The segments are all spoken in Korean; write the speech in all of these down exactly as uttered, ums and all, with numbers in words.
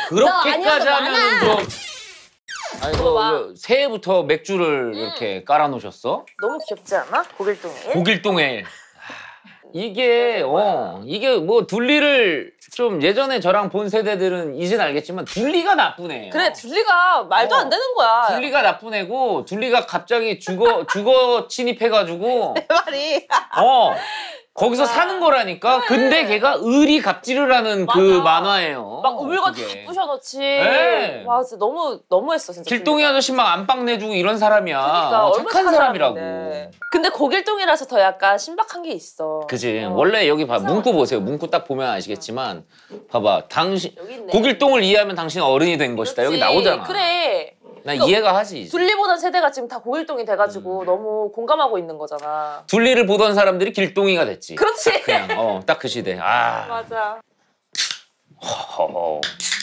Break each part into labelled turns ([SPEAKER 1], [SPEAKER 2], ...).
[SPEAKER 1] 그렇게까지 하면은 좀. 아이고
[SPEAKER 2] 봐.
[SPEAKER 1] 새해부터 맥주를
[SPEAKER 2] 음.
[SPEAKER 1] 이렇게 깔아놓으셨어?
[SPEAKER 2] 너무 귀엽지 않아? 고길동일.
[SPEAKER 1] 고길동에 이게 어 이게 뭐 둘리를 좀 예전에 저랑 본 세대들은 이젠 알겠지만 둘리가 나쁜 애예요.
[SPEAKER 2] 그래 둘리가 말도
[SPEAKER 1] 어.
[SPEAKER 2] 안 되는 거야.
[SPEAKER 1] 둘리가 나쁜 애고 둘리가 갑자기 죽어 죽어 침입해가지고
[SPEAKER 2] 내 말이.
[SPEAKER 1] 어 거기서
[SPEAKER 2] 아.
[SPEAKER 1] 사는 거라니까. 근데 걔가 의리 갑질을 하는 그
[SPEAKER 2] 맞아.
[SPEAKER 1] 만화예요.
[SPEAKER 2] 막 물건
[SPEAKER 1] 그게.
[SPEAKER 2] 다 부셔놓지.
[SPEAKER 1] 네.
[SPEAKER 2] 와 진짜 너무 너무했어 진짜.
[SPEAKER 1] 길동이
[SPEAKER 2] 둘리가.
[SPEAKER 1] 아저씨 막 안방 내주고 이런 사람이야.
[SPEAKER 2] 그러니까
[SPEAKER 1] 어,
[SPEAKER 2] 얼마나
[SPEAKER 1] 착한 사람이라고.
[SPEAKER 2] 사람인데. 근데 고길동이라서 더 약간 신박한 게 있어.
[SPEAKER 1] 그지.
[SPEAKER 2] 어.
[SPEAKER 1] 원래 여기 봐
[SPEAKER 2] 세상을
[SPEAKER 1] 문구 보세요. 문구 딱 보면 아시겠지만 봐봐. 당신
[SPEAKER 2] 여기 있네.
[SPEAKER 1] 고길동을 이해하면 당신 어른이 된 것이다. 여기
[SPEAKER 2] 그렇지.
[SPEAKER 1] 나오잖아.
[SPEAKER 2] 그래.
[SPEAKER 1] 난
[SPEAKER 2] 그러니까
[SPEAKER 1] 이해가 하지.
[SPEAKER 2] 둘리 보던 세대가 지금 다 고길동이 돼가지고
[SPEAKER 1] 음.
[SPEAKER 2] 너무 공감하고 있는 거잖아.
[SPEAKER 1] 둘리를 보던 사람들이 길동이가 됐지.
[SPEAKER 2] 그렇지.
[SPEAKER 1] 그냥 어 딱 그 시대. 아.
[SPEAKER 2] 맞아.
[SPEAKER 1] 허허허.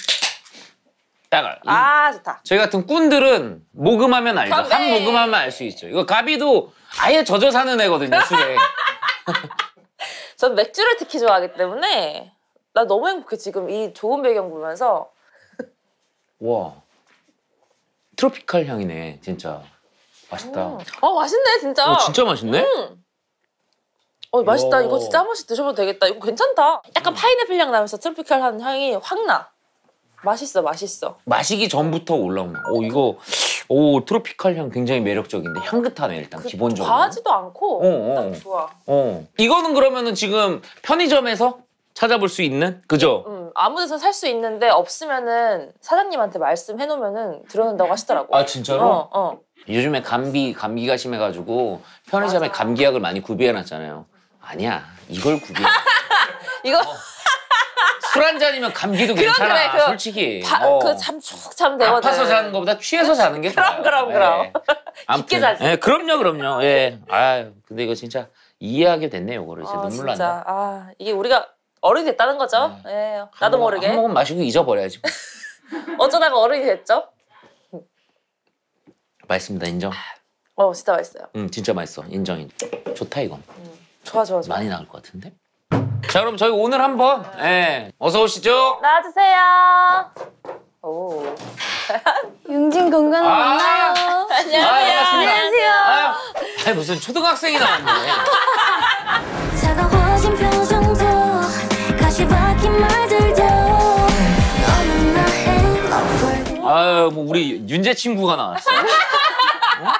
[SPEAKER 1] 딱. 이-
[SPEAKER 2] 아 좋다.
[SPEAKER 1] 저희 같은 꾼들은 모금하면 알죠.
[SPEAKER 2] 가비.
[SPEAKER 1] 한 모금하면 알 수 있죠. 이거 가비도 아예 젖어 사는 애거든요, 술에.
[SPEAKER 2] 전 맥주를 특히 좋아하기 때문에 나 너무 행복해 지금 이 좋은 배경 보면서.
[SPEAKER 1] 와. 트로피칼 향이네, 진짜. 맛있다.
[SPEAKER 2] 음. 어 맛있네 진짜.
[SPEAKER 1] 어, 진짜 맛있네?
[SPEAKER 2] 음. 어 맛있다.
[SPEAKER 1] 오.
[SPEAKER 2] 이거 진짜 한 번씩 드셔봐도 되겠다. 이거 괜찮다. 약간 파인애플 향 나면서 트로피칼한 향이 확 나. 맛있어 맛있어.
[SPEAKER 1] 마시기 전부터 올라오네. 오, 이거, 오, 트로피칼 향 굉장히 매력적인데 향긋하네, 일단,
[SPEAKER 2] 그,
[SPEAKER 1] 기본적으로.
[SPEAKER 2] 과하지도 않고
[SPEAKER 1] 어, 어.
[SPEAKER 2] 딱 좋아.
[SPEAKER 1] 어. 이거는 그러면은 지금 편의점에서 찾아볼 수 있는? 그죠?
[SPEAKER 2] 음, 아무 데서 살 수 있는데 없으면은 사장님한테 말씀해 놓으면은 들어온다고 하시더라고.
[SPEAKER 1] 아, 진짜로?
[SPEAKER 2] 어, 어.
[SPEAKER 1] 요즘에 감기, 감기가 심해가지고 편의점에
[SPEAKER 2] 맞아.
[SPEAKER 1] 감기약을 많이 구비해놨잖아요. 아니야, 이걸 구비해.
[SPEAKER 2] 이거
[SPEAKER 1] 술 한 잔이면 감기도
[SPEAKER 2] 그럼
[SPEAKER 1] 괜찮아,
[SPEAKER 2] 그래, 그럼
[SPEAKER 1] 솔직히.
[SPEAKER 2] 바,
[SPEAKER 1] 어.
[SPEAKER 2] 그 잠 쭉 자면 되거든.
[SPEAKER 1] 아파서 자는 것보다 취해서 자는 게
[SPEAKER 2] 그럼,
[SPEAKER 1] 좋아요.
[SPEAKER 2] 그럼, 그럼.
[SPEAKER 1] 예. 아무튼,
[SPEAKER 2] 깊게 자지.
[SPEAKER 1] 예, 그럼요, 그럼요. 예. 아, 근데 이거 진짜 이해하게 됐네, 요거를. 이제
[SPEAKER 2] 아,
[SPEAKER 1] 눈물
[SPEAKER 2] 진짜.
[SPEAKER 1] 난다.
[SPEAKER 2] 아 이게 우리가 어른이 됐다는 거죠. 예, 나도
[SPEAKER 1] 한 모금-
[SPEAKER 2] 모르게.
[SPEAKER 1] 한 모금 마시고 잊어버려야지.
[SPEAKER 2] 어쩌다가 어른이 됐죠?
[SPEAKER 1] 맛있습니다, 인정.
[SPEAKER 2] 어 진짜 맛있어요.
[SPEAKER 1] 응, 진짜 맛있어. 인정, 인정. 좋다, 이건.
[SPEAKER 2] 좋아 좋아 좋아.
[SPEAKER 1] 많이 나올 것 같은데? 자, 그럼 저희 오늘 한번, 예. 어서 오시죠.
[SPEAKER 2] 나와주세요. 오.
[SPEAKER 3] 융진 건강
[SPEAKER 1] 아.
[SPEAKER 3] 만나요.
[SPEAKER 2] 안녕하세요.
[SPEAKER 1] 아, 반갑습니다.
[SPEAKER 3] 안녕하세요.
[SPEAKER 1] 아유, 아유, 무슨 초등학생이 나왔네.
[SPEAKER 3] 차가워진 표정도 가시 박힌 말들도 너는 나의 lover.
[SPEAKER 1] 아유, 뭐 우리 윤재 친구가 나왔어. 어?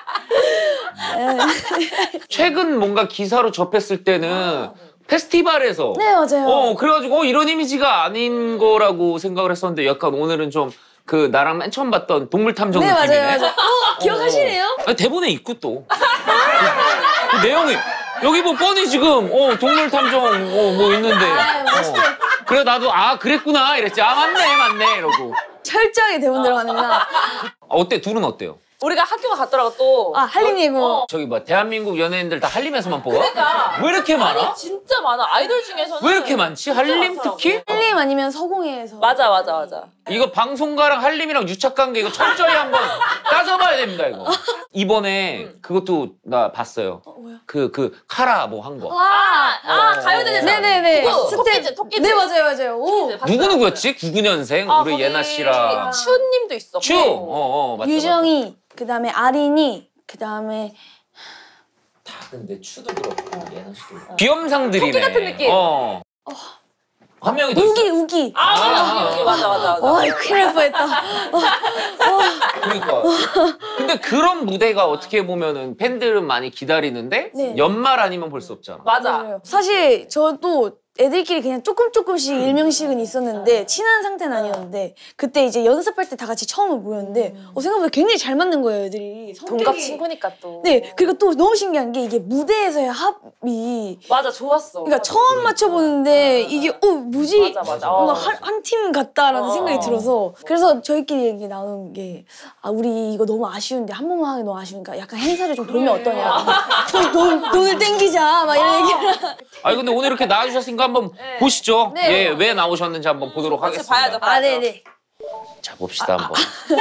[SPEAKER 1] 최근 뭔가 기사로 접했을 때는 페스티벌에서
[SPEAKER 3] 네 맞아요.
[SPEAKER 1] 어 그래가지고 어, 이런 이미지가 아닌 거라고 생각을 했었는데 약간 오늘은 좀 그 나랑 맨 처음 봤던 동물 탐정
[SPEAKER 3] 네
[SPEAKER 1] 느낌이네.
[SPEAKER 3] 맞아요 맞아요. 어, 기억하시네요?
[SPEAKER 1] 아니, 대본에 있고 또 그, 그 내용이 여기 뭐 뻔히 지금 어 동물 탐정 어, 뭐 있는데
[SPEAKER 3] 아, 멋있게.
[SPEAKER 1] 어. 그래 나도 아 그랬구나 이랬지. 아 맞네 맞네 이러고.
[SPEAKER 3] 철저하게 대본 들어가는구나.
[SPEAKER 1] 아, 어때 둘은 어때요?
[SPEAKER 2] 우리가 학교가 같더라고 또.
[SPEAKER 3] 아 한림 예고.
[SPEAKER 2] 어.
[SPEAKER 1] 저기 뭐 대한민국 연예인들 다 한림에서만 뽑아?
[SPEAKER 2] 그러니까.
[SPEAKER 1] 왜 이렇게 많아?
[SPEAKER 2] 아니, 진짜 많아. 아이돌 중에서는.
[SPEAKER 1] 왜 이렇게 많지? 한림
[SPEAKER 2] 많더라고.
[SPEAKER 1] 특히?
[SPEAKER 3] 한림 아니면 서공예에서.
[SPEAKER 2] 맞아 맞아 맞아.
[SPEAKER 1] 이거 방송가랑 한림이랑 유착관계 이거 철저히 한번 따져봐야 됩니다 이거. 이번에 그것도 나 봤어요.
[SPEAKER 3] 어, 뭐야?
[SPEAKER 1] 그 그 카라 뭐 한 거.
[SPEAKER 2] 아, 아
[SPEAKER 1] 어.
[SPEAKER 2] 가요대전.
[SPEAKER 3] 네네네.
[SPEAKER 2] 그거,
[SPEAKER 3] 스텝.
[SPEAKER 2] 토끼즈, 토끼즈.
[SPEAKER 3] 네 맞아요 맞아요. 오.
[SPEAKER 2] 토끼즈.
[SPEAKER 1] 누구 누구였지? 구구 년생
[SPEAKER 2] 아,
[SPEAKER 1] 우리
[SPEAKER 2] 거기
[SPEAKER 1] 예나 씨랑
[SPEAKER 2] 저기 추님도 있었고.
[SPEAKER 1] 추. 어어 맞다.
[SPEAKER 3] 유정이 그다음에 아린이 그다음에
[SPEAKER 1] 다 근데 추도 그렇고 예나 씨도. 그렇고. 귀염상들이네.
[SPEAKER 2] 토끼 같은 느낌.
[SPEAKER 1] 어. 한 명이 더 있어.
[SPEAKER 3] 우기 우기.
[SPEAKER 2] 아, 맞아,
[SPEAKER 1] 아.
[SPEAKER 2] 맞아, 맞아, 맞아. 맞아.
[SPEAKER 3] 와 큰일 날 뻔했다. 어, 어.
[SPEAKER 1] 그러니까. 근데 그런 무대가 어떻게 보면은 팬들은 많이 기다리는데
[SPEAKER 3] 네.
[SPEAKER 1] 연말 아니면 볼 수 없잖아.
[SPEAKER 2] 맞아.
[SPEAKER 3] 맞아요. 사실 저도 애들끼리 그냥 조금 조금씩 일명씩은 있었는데 친한 상태는 아니었는데 그때 이제 연습할 때 다 같이 처음 모였는데 어, 생각보다 굉장히 잘 맞는 거예요 애들이.
[SPEAKER 2] 동갑
[SPEAKER 3] 성격이-
[SPEAKER 2] 친구니까 또.
[SPEAKER 3] 네 그리고 또 너무 신기한 게 이게 무대에서의 합이
[SPEAKER 2] 맞아, 좋았어.
[SPEAKER 3] 그러니까 처음 맞춰보는데 이게 어 뭐지?
[SPEAKER 2] 맞아, 맞아.
[SPEAKER 3] 뭔가
[SPEAKER 2] 어.
[SPEAKER 3] 한 팀 같다라는
[SPEAKER 2] 어.
[SPEAKER 3] 생각이 들어서 그래서 저희끼리 얘기 나눈 게 아 우리 이거 너무 아쉬운데 한 번만 하기 너무 아쉬우니까 약간 행사를 좀 돌면 어떠냐 좀 돈, 돈을 땡기자 막 이런 얘기를
[SPEAKER 1] 아니 근데 오늘 이렇게 나와주셨으니까 한번
[SPEAKER 2] 네.
[SPEAKER 1] 보시죠.
[SPEAKER 3] 네.
[SPEAKER 1] 예, 왜 나오셨는지 한번 보도록
[SPEAKER 2] 같이
[SPEAKER 1] 하겠습니다.
[SPEAKER 2] 봐야죠.
[SPEAKER 3] 아 네네
[SPEAKER 1] 자 봅시다 한번.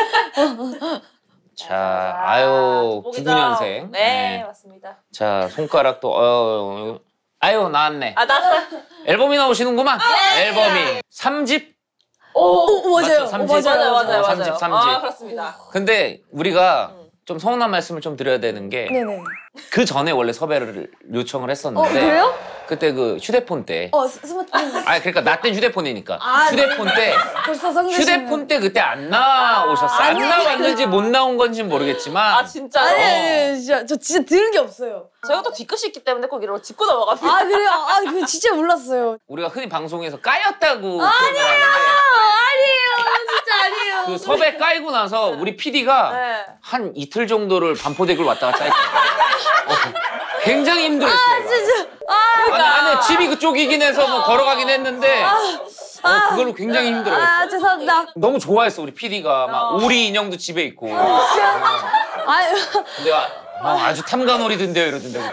[SPEAKER 1] 자, 아유
[SPEAKER 2] 보기죠.
[SPEAKER 1] 구구 년생.
[SPEAKER 2] 네, 맞습니다.
[SPEAKER 1] 자 손가락도 어, 아유 나왔네.
[SPEAKER 2] 아, 나왔어.
[SPEAKER 1] 앨범이 나오시는구만. 앨범이 삼 집
[SPEAKER 2] 오,
[SPEAKER 3] 오, 맞아요.
[SPEAKER 1] 맞죠? 삼십.
[SPEAKER 3] 오, 맞아요.
[SPEAKER 2] 맞아요, 맞아요,
[SPEAKER 1] 어,
[SPEAKER 2] 맞아요.
[SPEAKER 1] 삼십, 삼십.
[SPEAKER 2] 아, 그렇습니다.
[SPEAKER 1] 근데 우리가 좀 서운한 말씀을 좀 드려야 되는 게 그
[SPEAKER 3] 네네.
[SPEAKER 1] 전에 원래 섭외를 요청을
[SPEAKER 3] 어,
[SPEAKER 1] 했었는데
[SPEAKER 3] 그래요?
[SPEAKER 1] 그때 그 휴대폰 때
[SPEAKER 3] 어, 스- 스마트폰.
[SPEAKER 1] 아 그러니까 나 땐 휴대폰이니까
[SPEAKER 3] 아,
[SPEAKER 1] 휴대폰 때
[SPEAKER 3] 벌써 성대시네.
[SPEAKER 1] 휴대폰 때 그때 안 나오셨어. 안
[SPEAKER 3] 아니.
[SPEAKER 1] 나왔는지 못 나온 건지는 모르겠지만
[SPEAKER 2] 아, 진짜요?
[SPEAKER 3] 아니, 아니, 아니, 진짜, 저 진짜 들은 게 없어요.
[SPEAKER 2] 저희가 또 뒤끝이 있기 때문에 꼭 이러고 짚고 넘어갑니다.
[SPEAKER 3] 아, 그래요? 아, 그 진짜 몰랐어요.
[SPEAKER 1] 우리가 흔히 방송에서 까였다고 표현을
[SPEAKER 3] 아,
[SPEAKER 1] 하는데
[SPEAKER 3] 아니에요. 진짜 아니에요.
[SPEAKER 1] 그 섭외 까이고 나서 우리 피디가
[SPEAKER 2] 네.
[SPEAKER 1] 한 이틀 정도를 반포대교를 왔다 갔다 했거든요. 어, 굉장히 힘들었어요.
[SPEAKER 3] 아, 진짜. 아,
[SPEAKER 1] 아니, 아니 집이 그쪽이긴 해서 뭐 걸어가긴 했는데 어, 그걸로 굉장히 힘들어요.
[SPEAKER 3] 아, 죄송합니다.
[SPEAKER 1] 너무 좋아했어 우리 피디가 막
[SPEAKER 2] 어.
[SPEAKER 1] 오리 인형도 집에 있고.
[SPEAKER 3] 아유,
[SPEAKER 1] 근데 아, 어, 아주 탐관오리던데요 이러던데.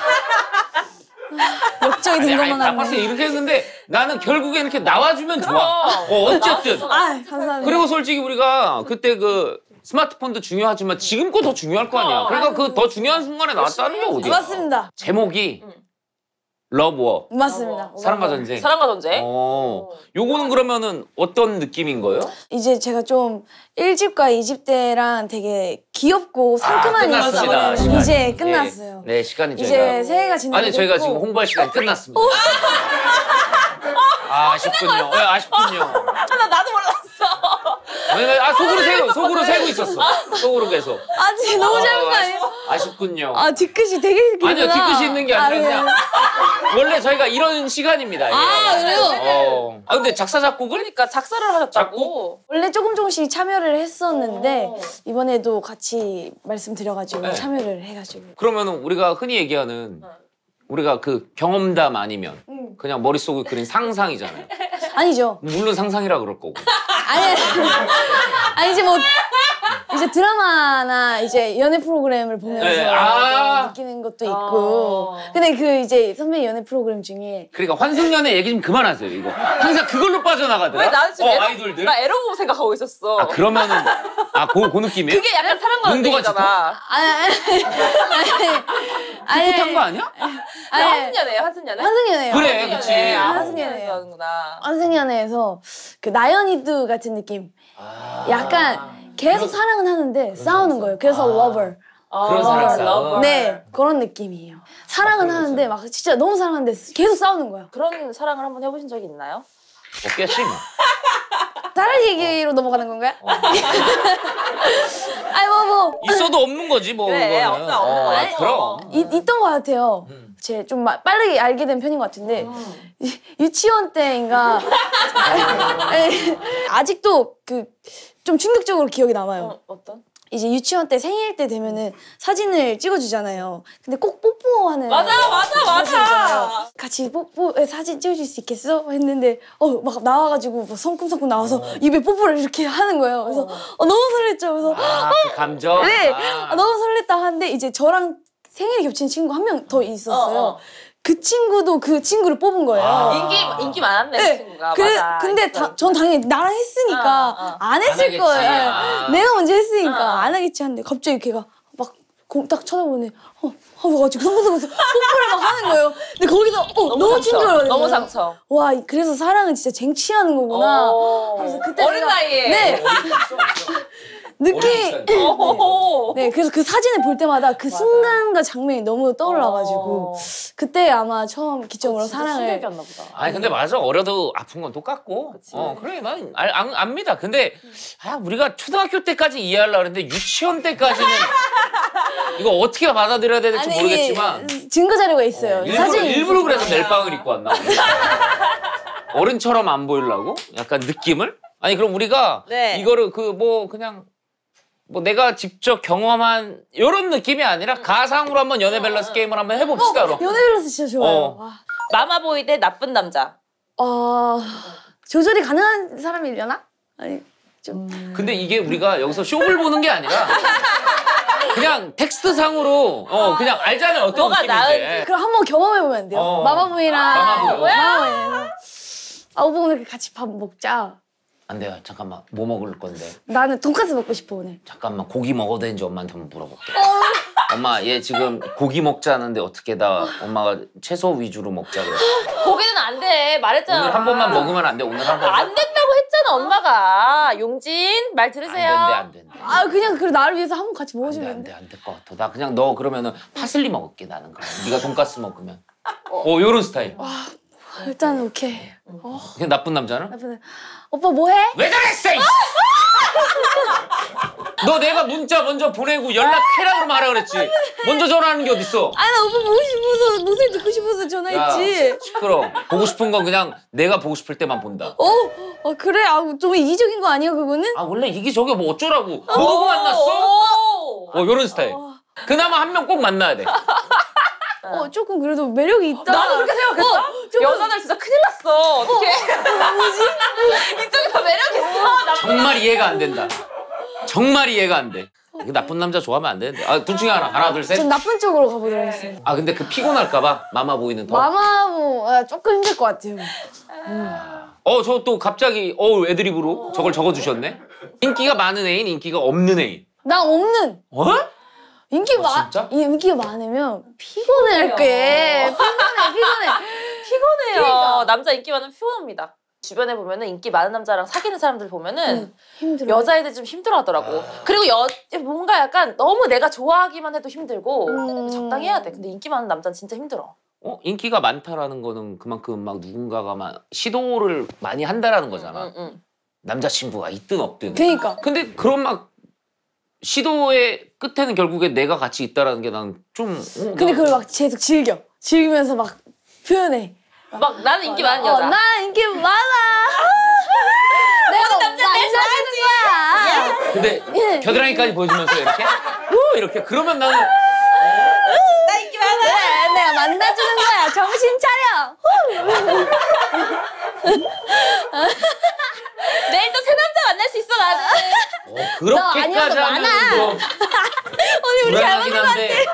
[SPEAKER 3] 역적이 된
[SPEAKER 1] 아니,
[SPEAKER 3] 것만
[SPEAKER 1] 바빴어
[SPEAKER 3] 같네.
[SPEAKER 1] 이렇게 했는데 나는 결국에 이렇게 나와주면 좋아. 어, 어쨌든.
[SPEAKER 3] 아, 감사합니다.
[SPEAKER 1] 그리고 솔직히 우리가 그때 그 스마트폰도 중요하지만 지금 거 더 중요할 거 아니야. 그러니까 그 더 중요한 순간에 나왔다는 게 어디야?
[SPEAKER 3] 맞습니다.
[SPEAKER 1] 제목이 러브워.
[SPEAKER 3] 맞습니다.
[SPEAKER 1] 사랑과 전쟁.
[SPEAKER 2] 사랑과 전쟁.
[SPEAKER 1] 어. 요거는 그러면은 어떤 느낌인 거예요?
[SPEAKER 3] 이제 제가 좀 일 집과 이 집 때랑 되게 귀엽고 상큼한
[SPEAKER 1] 아, 끝났습니다.
[SPEAKER 3] 이야기가
[SPEAKER 1] 시간이.
[SPEAKER 3] 이제 끝났어요.
[SPEAKER 1] 네, 네, 시간이
[SPEAKER 3] 이제
[SPEAKER 1] 저희가
[SPEAKER 3] 새해가 지나고
[SPEAKER 1] 아니 저희가
[SPEAKER 3] 있고.
[SPEAKER 1] 지금 홍보할 시간이 끝났습니다. 아, 아쉽군요. 네, 아쉽군요.
[SPEAKER 2] 아, 나 나도 몰랐어.
[SPEAKER 1] 왜냐면 아 속으로 세고 속으로 세고 있었어. 속으로 계속.
[SPEAKER 3] 아, 진짜 너무 짧은 거 아니에요?
[SPEAKER 1] 아쉽군요.
[SPEAKER 3] 아, 뒤끝이 되게 길구나.
[SPEAKER 1] 아니요 뒤끝이 있는 게 아니라
[SPEAKER 3] 아,
[SPEAKER 1] 그냥 원래 저희가 이런 시간입니다. 예.
[SPEAKER 3] 아, 그래요?
[SPEAKER 1] 어. 아 근데 작사 작곡을
[SPEAKER 2] 그러니까 작사를 하셨다고.
[SPEAKER 3] 원래 조금 조금씩 참여를 했었는데
[SPEAKER 2] 오.
[SPEAKER 3] 이번에도 같이 말씀드려가지고
[SPEAKER 1] 네.
[SPEAKER 3] 참여를 해가지고.
[SPEAKER 1] 그러면은 우리가 흔히 얘기하는 우리가 그 경험담 아니면
[SPEAKER 3] 음.
[SPEAKER 1] 그냥 머릿속에 그린 상상이잖아요.
[SPEAKER 3] 아니죠.
[SPEAKER 1] 물론 상상이라 그럴 거고.
[SPEAKER 3] 아니, 아니 이제 뭐 이제 드라마나 이제 연애 프로그램을 보면서
[SPEAKER 1] 네, 아.
[SPEAKER 3] 좀 느끼는 것도 있고.
[SPEAKER 2] 아.
[SPEAKER 3] 근데 그 이제 선배 연애 프로그램 중에
[SPEAKER 1] 그러니까 환승연애 얘기 좀 그만하세요 이거. 항상 그걸로 빠져나가더라.
[SPEAKER 2] 왜 나는 지금
[SPEAKER 1] 어,
[SPEAKER 2] 에러,
[SPEAKER 1] 아이돌들.
[SPEAKER 2] 나 에러고 생각하고 있었어.
[SPEAKER 1] 아 그러면은 아그 그 느낌이에요?
[SPEAKER 2] 그게 약간 사랑과
[SPEAKER 1] 농도가
[SPEAKER 2] 전쟁이잖아.
[SPEAKER 3] 아니 아니 아니
[SPEAKER 1] 풋풋한 거 아니야?
[SPEAKER 3] 아니
[SPEAKER 2] 환승연애예요, 환승연애?
[SPEAKER 3] 환승연애요.
[SPEAKER 1] 그래, 그치.
[SPEAKER 2] 아,
[SPEAKER 3] 환승연애예요.
[SPEAKER 2] 환승연애구나.
[SPEAKER 3] 환승연애에서 그 나연이드 같은 느낌.
[SPEAKER 1] 아.
[SPEAKER 3] 약간 계속 사랑은 하는데 싸우는 거예요. 그래서 lover.
[SPEAKER 1] 그런 사랑 싸움.
[SPEAKER 2] 러버.
[SPEAKER 3] 네, 그런 느낌이에요. 사랑은
[SPEAKER 1] 그런
[SPEAKER 3] 하는데 막 진짜 너무 사랑하는데 계속 싸우는 거야.
[SPEAKER 2] 그런 사랑을 한번 해보신 적이 있나요?
[SPEAKER 1] 없겠지 뭐.
[SPEAKER 3] 다른 얘기로 넘어가는 건가요? 아니 뭐 뭐.
[SPEAKER 1] 있어도 없는 거지 뭐.
[SPEAKER 2] 그래,
[SPEAKER 1] 그거는.
[SPEAKER 2] 없어, 없는
[SPEAKER 1] 어,
[SPEAKER 2] 거야.
[SPEAKER 1] 그럼.
[SPEAKER 3] 이, 있던 것 같아요.
[SPEAKER 1] 음.
[SPEAKER 3] 제 좀 빠르게 알게 된 편인 것 같은데 유- 유치원 때인가 아니, 아직도 그 좀 충격적으로 기억이 남아요.
[SPEAKER 2] 어, 어떤?
[SPEAKER 3] 이제 유치원 때 생일 때 되면은 사진을 찍어주잖아요. 근데 꼭 뽀뽀하는
[SPEAKER 2] 맞아, 맞아, 맞아.
[SPEAKER 3] 같이 뽀뽀 사진 찍어줄 수 있겠어? 했는데 어 막 나와가지고 막 성큼성큼 나와서 입에 뽀뽀를 이렇게 하는 거예요. 그래서 어, 너무 설렜죠. 그래서
[SPEAKER 1] 아, 그 감정.
[SPEAKER 3] 네
[SPEAKER 1] 아.
[SPEAKER 3] 아, 너무 설렜다 하는데 이제 저랑 생일이 겹친 친구 한 명 더 있었어요.
[SPEAKER 2] 어, 어.
[SPEAKER 3] 그 친구도 그 친구를 뽑은 거예요.
[SPEAKER 1] 아.
[SPEAKER 2] 인기, 인기 많았네,
[SPEAKER 3] 네.
[SPEAKER 2] 그 친구가.
[SPEAKER 3] 그래,
[SPEAKER 2] 맞아.
[SPEAKER 3] 근데
[SPEAKER 2] 있어.
[SPEAKER 3] 다, 전 당연히 나랑 했으니까
[SPEAKER 2] 어, 어.
[SPEAKER 3] 안 했을
[SPEAKER 1] 하겠지.
[SPEAKER 3] 거예요.
[SPEAKER 1] 아.
[SPEAKER 3] 내가 먼저 했으니까
[SPEAKER 2] 어.
[SPEAKER 3] 안 하겠지 하는데 갑자기 걔가 막 딱 쳐다보네. 어, 와가지고 성큼성큼 뽀뽀를 막 하는 거예요. 근데 거기서 어, 너무,
[SPEAKER 2] 상처.
[SPEAKER 3] 친절하네.
[SPEAKER 2] 너무 상처.
[SPEAKER 3] 와, 이- 그래서 사랑은 진짜 쟁취하는 거구나.
[SPEAKER 2] 오.
[SPEAKER 3] 그래서 그때
[SPEAKER 2] 어린
[SPEAKER 3] 내가-
[SPEAKER 2] 나이에.
[SPEAKER 3] 네. 느낌이
[SPEAKER 1] 어린
[SPEAKER 3] 네.
[SPEAKER 2] 오.
[SPEAKER 3] 네, 그래서 그 사진을 볼 때마다 그
[SPEAKER 2] 맞아.
[SPEAKER 3] 순간과 장면이 너무 떠올라가지고
[SPEAKER 2] 어.
[SPEAKER 3] 그때 아마 처음 기점으로
[SPEAKER 2] 진짜
[SPEAKER 3] 사랑을
[SPEAKER 2] 충격이었나 보다.
[SPEAKER 1] 아니 근데 맞아 어려도 아픈 건 똑같고.
[SPEAKER 2] 그치.
[SPEAKER 1] 어 그래 난 알, 안, 압니다. 근데 아 우리가 초등학교 때까지 이해하려고 그랬는데 유치원 때까지는 이거 어떻게 받아들여야 되는지
[SPEAKER 3] 아니,
[SPEAKER 1] 모르겠지만
[SPEAKER 3] 증거 자료가 있어요.
[SPEAKER 1] 일부러
[SPEAKER 3] 사진이
[SPEAKER 1] 일부러
[SPEAKER 3] 있어요.
[SPEAKER 1] 그래서 멜빵을 입고 왔나? 어른처럼 안 보이려고? 약간 느낌을? 아니 그럼 우리가
[SPEAKER 2] 네.
[SPEAKER 1] 이거를 그 뭐 그냥 뭐 내가 직접 경험한 이런 느낌이 아니라 가상으로 한번 연애 밸런스 게임을 한번 해봅시다. 그럼.
[SPEAKER 3] 연애 밸런스 진짜 좋아요.
[SPEAKER 1] 어.
[SPEAKER 3] 와.
[SPEAKER 2] 마마보이 대 나쁜 남자.
[SPEAKER 3] 어, 조절이 가능한 사람이려나? 아니 좀
[SPEAKER 1] 근데 이게 우리가 여기서 쇼를 보는 게 아니라 그냥 텍스트 상으로 어 그냥 알잖아요 어떤
[SPEAKER 2] 뭐가
[SPEAKER 1] 느낌인지.
[SPEAKER 3] 그럼 한번 경험해 보면 안 돼요?
[SPEAKER 1] 어.
[SPEAKER 3] 마마보이랑
[SPEAKER 1] 마마보이.
[SPEAKER 3] 마마보이랑 아 오빠 오늘 같이 밥 먹자.
[SPEAKER 1] 안 돼요. 잠깐만 뭐 먹을 건데?
[SPEAKER 3] 나는 돈까스 먹고 싶어 오늘.
[SPEAKER 1] 잠깐만 고기 먹어도 되는지 엄마한테 한번 물어볼게. 엄마 얘 지금 고기 먹자는데 어떻게 다 엄마가 채소 위주로 먹자 그래.
[SPEAKER 2] 고기는 안 돼. 말했잖아.
[SPEAKER 1] 오늘 한 번만 먹으면 안 돼. 오늘 한 번만.
[SPEAKER 2] 안 된다고 했잖아. 하잖아 엄마가. 용진 말 들으세요.
[SPEAKER 1] 안 된대, 안 된대.
[SPEAKER 3] 아 그냥 그 나를 위해서 한 번 같이
[SPEAKER 1] 안 돼,
[SPEAKER 3] 먹어주면
[SPEAKER 1] 안
[SPEAKER 3] 돼.
[SPEAKER 1] 돼, 안 될 것 같아. 나 그냥 너 그러면은 파슬리 먹을게, 나는. 그럼. 네가 돈가스 먹으면. 어, 요런 스타일.
[SPEAKER 3] 일단 오케이.
[SPEAKER 1] 그냥 나쁜 남자는?
[SPEAKER 3] 나쁜 오빠 뭐해?
[SPEAKER 1] 왜 저랬어, 이씨! 너 내가 문자 먼저 보내고 연락해라 그러면 하라 그랬지. 먼저 전화하는 게 어딨어?
[SPEAKER 3] 아 나 오빠 보고 싶어서 목소리 듣고 싶어서 전화했지.
[SPEAKER 1] 시끄러. 보고 싶은 건 그냥 내가 보고 싶을 때만 본다.
[SPEAKER 3] 어? 어 그래? 아 좀 이기적인 거 아니야 그거는?
[SPEAKER 1] 아 원래 이게 저게 뭐 어쩌라고. 모르고 만났어? 어 요런 스타일. 그나마 한 명 꼭 만나야 돼.
[SPEAKER 3] 어 조금 그래도 매력이 있다.
[SPEAKER 2] 나도 그렇게 생각했어.
[SPEAKER 3] 어, 조금-
[SPEAKER 2] 여자들 진짜 큰일 났어. 어떡해. 뭐지? 이쪽이 더 매력있어. 나
[SPEAKER 1] 정말 이해가 안 된다. 정말 이해가 안 돼. 이거 나쁜 남자 좋아하면 안 되는데. 아, 둘 중에 하나. 하나, 둘, 셋.
[SPEAKER 3] 전 나쁜 쪽으로 가보도록 하겠습니다.
[SPEAKER 1] 아, 근데 그 피곤할까봐 마마보이는 더.
[SPEAKER 3] 마마무 아, 조금 힘들 것 같아요.
[SPEAKER 1] 어, 저 또 갑자기 어 애드립으로 저걸 적어주셨네. 인기가 많은 애인, 인기가 없는 애인.
[SPEAKER 3] 나 없는.
[SPEAKER 1] 어?
[SPEAKER 3] 인기
[SPEAKER 1] 어,
[SPEAKER 3] 많
[SPEAKER 1] 진짜?
[SPEAKER 3] 인기가 많으면 피곤할 게 피곤해 피곤해.
[SPEAKER 2] 피곤해요.
[SPEAKER 3] 그러니까.
[SPEAKER 2] 남자 인기 많으면 피곤합니다. 주변에 보면은 인기 많은 남자랑 사귀는 사람들 보면은
[SPEAKER 3] 응, 힘들어.
[SPEAKER 2] 여자애들 좀 힘들어하더라고. 그리고 여 뭔가 약간 너무 내가 좋아하기만 해도 힘들고
[SPEAKER 3] 음.
[SPEAKER 2] 적당히 해야 돼. 근데 인기 많은 남자는 진짜 힘들어.
[SPEAKER 1] 어, 인기가 많다라는 거는 그만큼 막 누군가가 막 시도를 많이 한다라는 거잖아.
[SPEAKER 2] 응, 응.
[SPEAKER 1] 남자친구가 있든 없든.
[SPEAKER 3] 그러니까.
[SPEAKER 1] 근데 그런 막 시도의 끝에는 결국에 내가 같이 있다라는 게 난 좀. 어,
[SPEAKER 3] 근데
[SPEAKER 1] 나-
[SPEAKER 3] 그걸 막 계속 즐겨. 즐기면서 막 표현해.
[SPEAKER 2] 막 나는 인기 많은
[SPEAKER 3] 어,
[SPEAKER 2] 여자.
[SPEAKER 3] 나 인기 많아. 내가 남자 만나주는 거야.
[SPEAKER 1] 근데 겨드랑이까지 보여주면서 이렇게 우 이렇게 그러면 나는
[SPEAKER 2] 나 인기 많아.
[SPEAKER 3] 그래, 내가 만나주는 거야. 정신 차려.
[SPEAKER 2] 내일 또 새 남자 만날 수 있어 나는.
[SPEAKER 1] 어, 그렇게까지
[SPEAKER 3] 아니어도
[SPEAKER 1] 하면
[SPEAKER 3] 많아.
[SPEAKER 1] 뭐
[SPEAKER 3] 언니 우리 잘
[SPEAKER 1] 불안하긴
[SPEAKER 3] 맞는 것
[SPEAKER 1] 한데.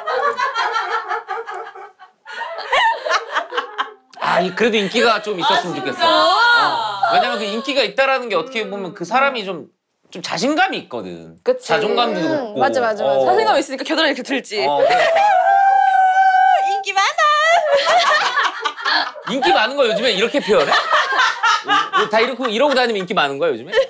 [SPEAKER 1] 아, 이- 그래도 인기가 좀 있었으면 좋겠어. 어. 왜냐면 그 인기가 있다라는 게 어떻게 보면 그 사람이 좀, 좀 자신감이 있거든.
[SPEAKER 2] 그치.
[SPEAKER 1] 자존감도
[SPEAKER 3] 음,
[SPEAKER 1] 높고.
[SPEAKER 3] 맞아, 맞아, 맞아.
[SPEAKER 2] 자신감 있으니까 겨드랑이 이렇게 들지.
[SPEAKER 1] 어, 그래.
[SPEAKER 2] 인기 많아.
[SPEAKER 1] 인기 많은 거 요즘에 이렇게 표현해? 이- 다 이러고, 이러고 다니면 인기 많은 거야, 요즘에?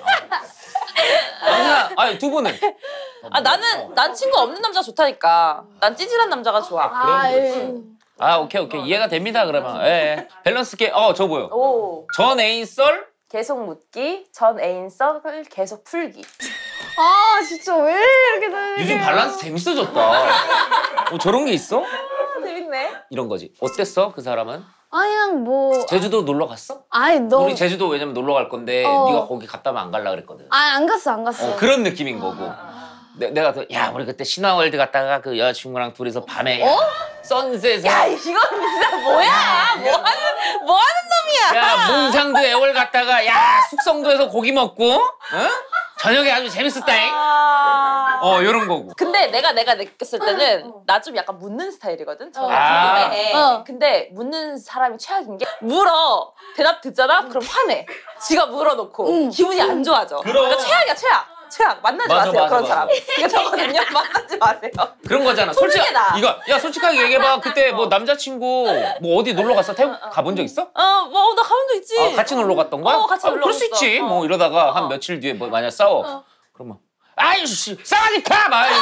[SPEAKER 1] 아, 아니, 두 분은?
[SPEAKER 2] 아 나는 난 친구 없는 남자가 좋다니까. 난 찌질한 남자가 좋아.
[SPEAKER 3] 아,
[SPEAKER 1] 그런
[SPEAKER 3] 예.
[SPEAKER 1] 아, 오케이, 오케이. 이해가 됩니다, 그러면. 예, 예. 밸런스 게, 어, 저 보여.
[SPEAKER 2] 오.
[SPEAKER 1] 전 애인 썰?
[SPEAKER 2] 계속 묻기, 전 애인 썰을 계속 풀기.
[SPEAKER 3] 아 진짜 왜 이렇게 되는
[SPEAKER 1] 요즘 밸런스 재밌어졌다. 어, 저런 게 있어?
[SPEAKER 2] 재밌네.
[SPEAKER 1] 이런 거지. 어땠어, 그 사람은?
[SPEAKER 3] 아 그냥 뭐
[SPEAKER 1] 제주도 놀러 갔어?
[SPEAKER 3] 아니 너
[SPEAKER 1] 우리 제주도 왜냐면 놀러 갈 건데
[SPEAKER 3] 어.
[SPEAKER 1] 네가 거기 갔다면 안 갈라 그랬거든.
[SPEAKER 3] 아 안 갔어 안 갔어.
[SPEAKER 1] 어, 그런 느낌인 거고. 내, 내가 또, 야 우리 그때 신화월드 갔다가 그 여자친구랑 둘이서 밤에
[SPEAKER 3] 어?
[SPEAKER 1] 선셋에
[SPEAKER 2] 야 이건 진짜 뭐야? 뭐 하는 뭐 하는 놈이야?
[SPEAKER 1] 야 몽상도 애월 갔다가 야 숙성도에서 고기 먹고 어? 저녁에 아주 재밌었다잉.
[SPEAKER 2] 아...
[SPEAKER 1] 어 요런 거고.
[SPEAKER 2] 근데 내가 내가 느꼈을 때는 나 좀 약간 묻는 스타일이거든. 저
[SPEAKER 1] 아.
[SPEAKER 2] 궁금해.
[SPEAKER 3] 어.
[SPEAKER 2] 근데 묻는 사람이 최악인 게 물어 대답 듣잖아. 그럼 화내. 지가 물어놓고 기분이 안 좋아져.
[SPEAKER 1] 그럼.
[SPEAKER 2] 그러니까 최악이야 최악. 최악 만나지
[SPEAKER 1] 맞아,
[SPEAKER 2] 마세요
[SPEAKER 1] 맞아,
[SPEAKER 2] 그런
[SPEAKER 1] 맞아.
[SPEAKER 2] 사람. 이거 저거든요. 만나지 마세요.
[SPEAKER 1] 그런 거잖아. 솔직히
[SPEAKER 2] 솔직히 나.
[SPEAKER 1] 이거 야 솔직하게 얘기해봐. 그때 뭐 남자친구 뭐 어디 놀러 갔어? 태국 가본 적 있어?
[SPEAKER 2] 어뭐 나 가본 적 있지.
[SPEAKER 1] 아, 같이 놀러 갔던 거야?
[SPEAKER 2] 어, 같이
[SPEAKER 1] 아,
[SPEAKER 2] 놀러
[SPEAKER 1] 그럴 수
[SPEAKER 2] 갔어.
[SPEAKER 1] 있지.
[SPEAKER 2] 어.
[SPEAKER 1] 뭐 이러다가 한
[SPEAKER 2] 어.
[SPEAKER 1] 며칠 뒤에 뭐 만약 싸워. 그러면 아이 씨 싸가지 카! 아이.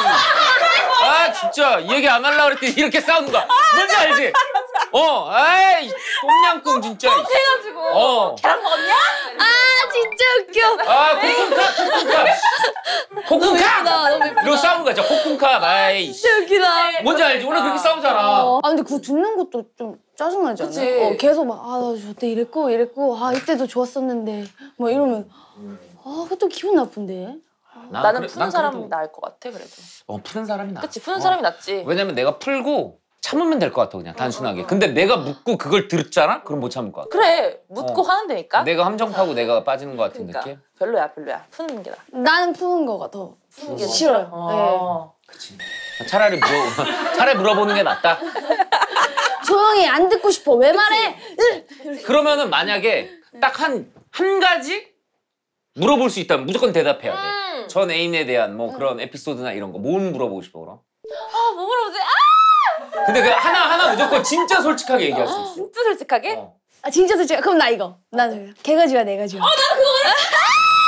[SPEAKER 1] 아 진짜 이 얘기 안 하려고 그랬더니 이렇게 싸우는 거야. 뭔지 알지? 어, 아이 똥냥꿍 진짜.
[SPEAKER 2] 해가지고
[SPEAKER 1] 어.
[SPEAKER 2] 계란 먹었냐?
[SPEAKER 3] 아 진짜 웃겨.
[SPEAKER 1] 아 콩콩카 콩콩카. 콩콩카.
[SPEAKER 3] 너무 예쁘다.
[SPEAKER 1] 이러고 싸우는 거야. 진짜 콩콩카. 아이.
[SPEAKER 3] 진짜 웃기다.
[SPEAKER 1] 뭔지 알지? 원래 그렇게 싸우잖아.
[SPEAKER 3] 어. 아 근데 그거 듣는 것도 좀 짜증나지 않아요?
[SPEAKER 2] 그치.
[SPEAKER 3] 어, 계속 막 아 나 저때 이랬고 이랬고 아 이때도 좋았었는데 뭐 이러면 아 그것도 기분 나쁜데.
[SPEAKER 1] 난
[SPEAKER 2] 나는
[SPEAKER 1] 그래-
[SPEAKER 2] 푸는
[SPEAKER 1] 난
[SPEAKER 2] 사람이
[SPEAKER 1] 그래도-
[SPEAKER 2] 나을 것 같아 그래도.
[SPEAKER 1] 어 푸는 사람이 나.
[SPEAKER 2] 그치 푸는
[SPEAKER 1] 어.
[SPEAKER 2] 사람이 낫지.
[SPEAKER 1] 왜냐면 내가 풀고 참으면 될 것 같아 그냥 단순하게. 근데 내가 묻고 그걸 들었잖아? 그럼 못 참을 것 같아.
[SPEAKER 2] 그래 묻고
[SPEAKER 1] 어.
[SPEAKER 2] 하는 데니까.
[SPEAKER 1] 내가 함정 파고 내가 빠지는 것 같은
[SPEAKER 2] 그러니까
[SPEAKER 1] 느낌?
[SPEAKER 2] 별로야 별로야. 푸는 게 나.
[SPEAKER 3] 나는 푸는 거가 더
[SPEAKER 2] 푸는 게
[SPEAKER 3] 싫어요.
[SPEAKER 2] 어.
[SPEAKER 1] 그치. 차라리 물어 차라리 물어보는 게 낫다.
[SPEAKER 3] 네. 조용히 안 듣고 싶어. 왜 말해?
[SPEAKER 1] 그러면은 만약에 딱 한 한 가지 물어볼 수 있다면 무조건 대답해야 돼.
[SPEAKER 2] 음.
[SPEAKER 1] 전 애인에 대한 뭐 그런 에피소드나 이런 거 뭘 물어보고 싶어 그럼?
[SPEAKER 2] 아뭐 물어보지? 아
[SPEAKER 1] 근데 그 하나 하나 무조건 진짜 솔직하게 얘기할 수 있어.
[SPEAKER 2] 진짜 솔직하게?
[SPEAKER 1] 어.
[SPEAKER 3] 아 진짜 솔직히 그럼 나 이거. 나는 걔가 좋아 내가 좋아.
[SPEAKER 2] 나 그거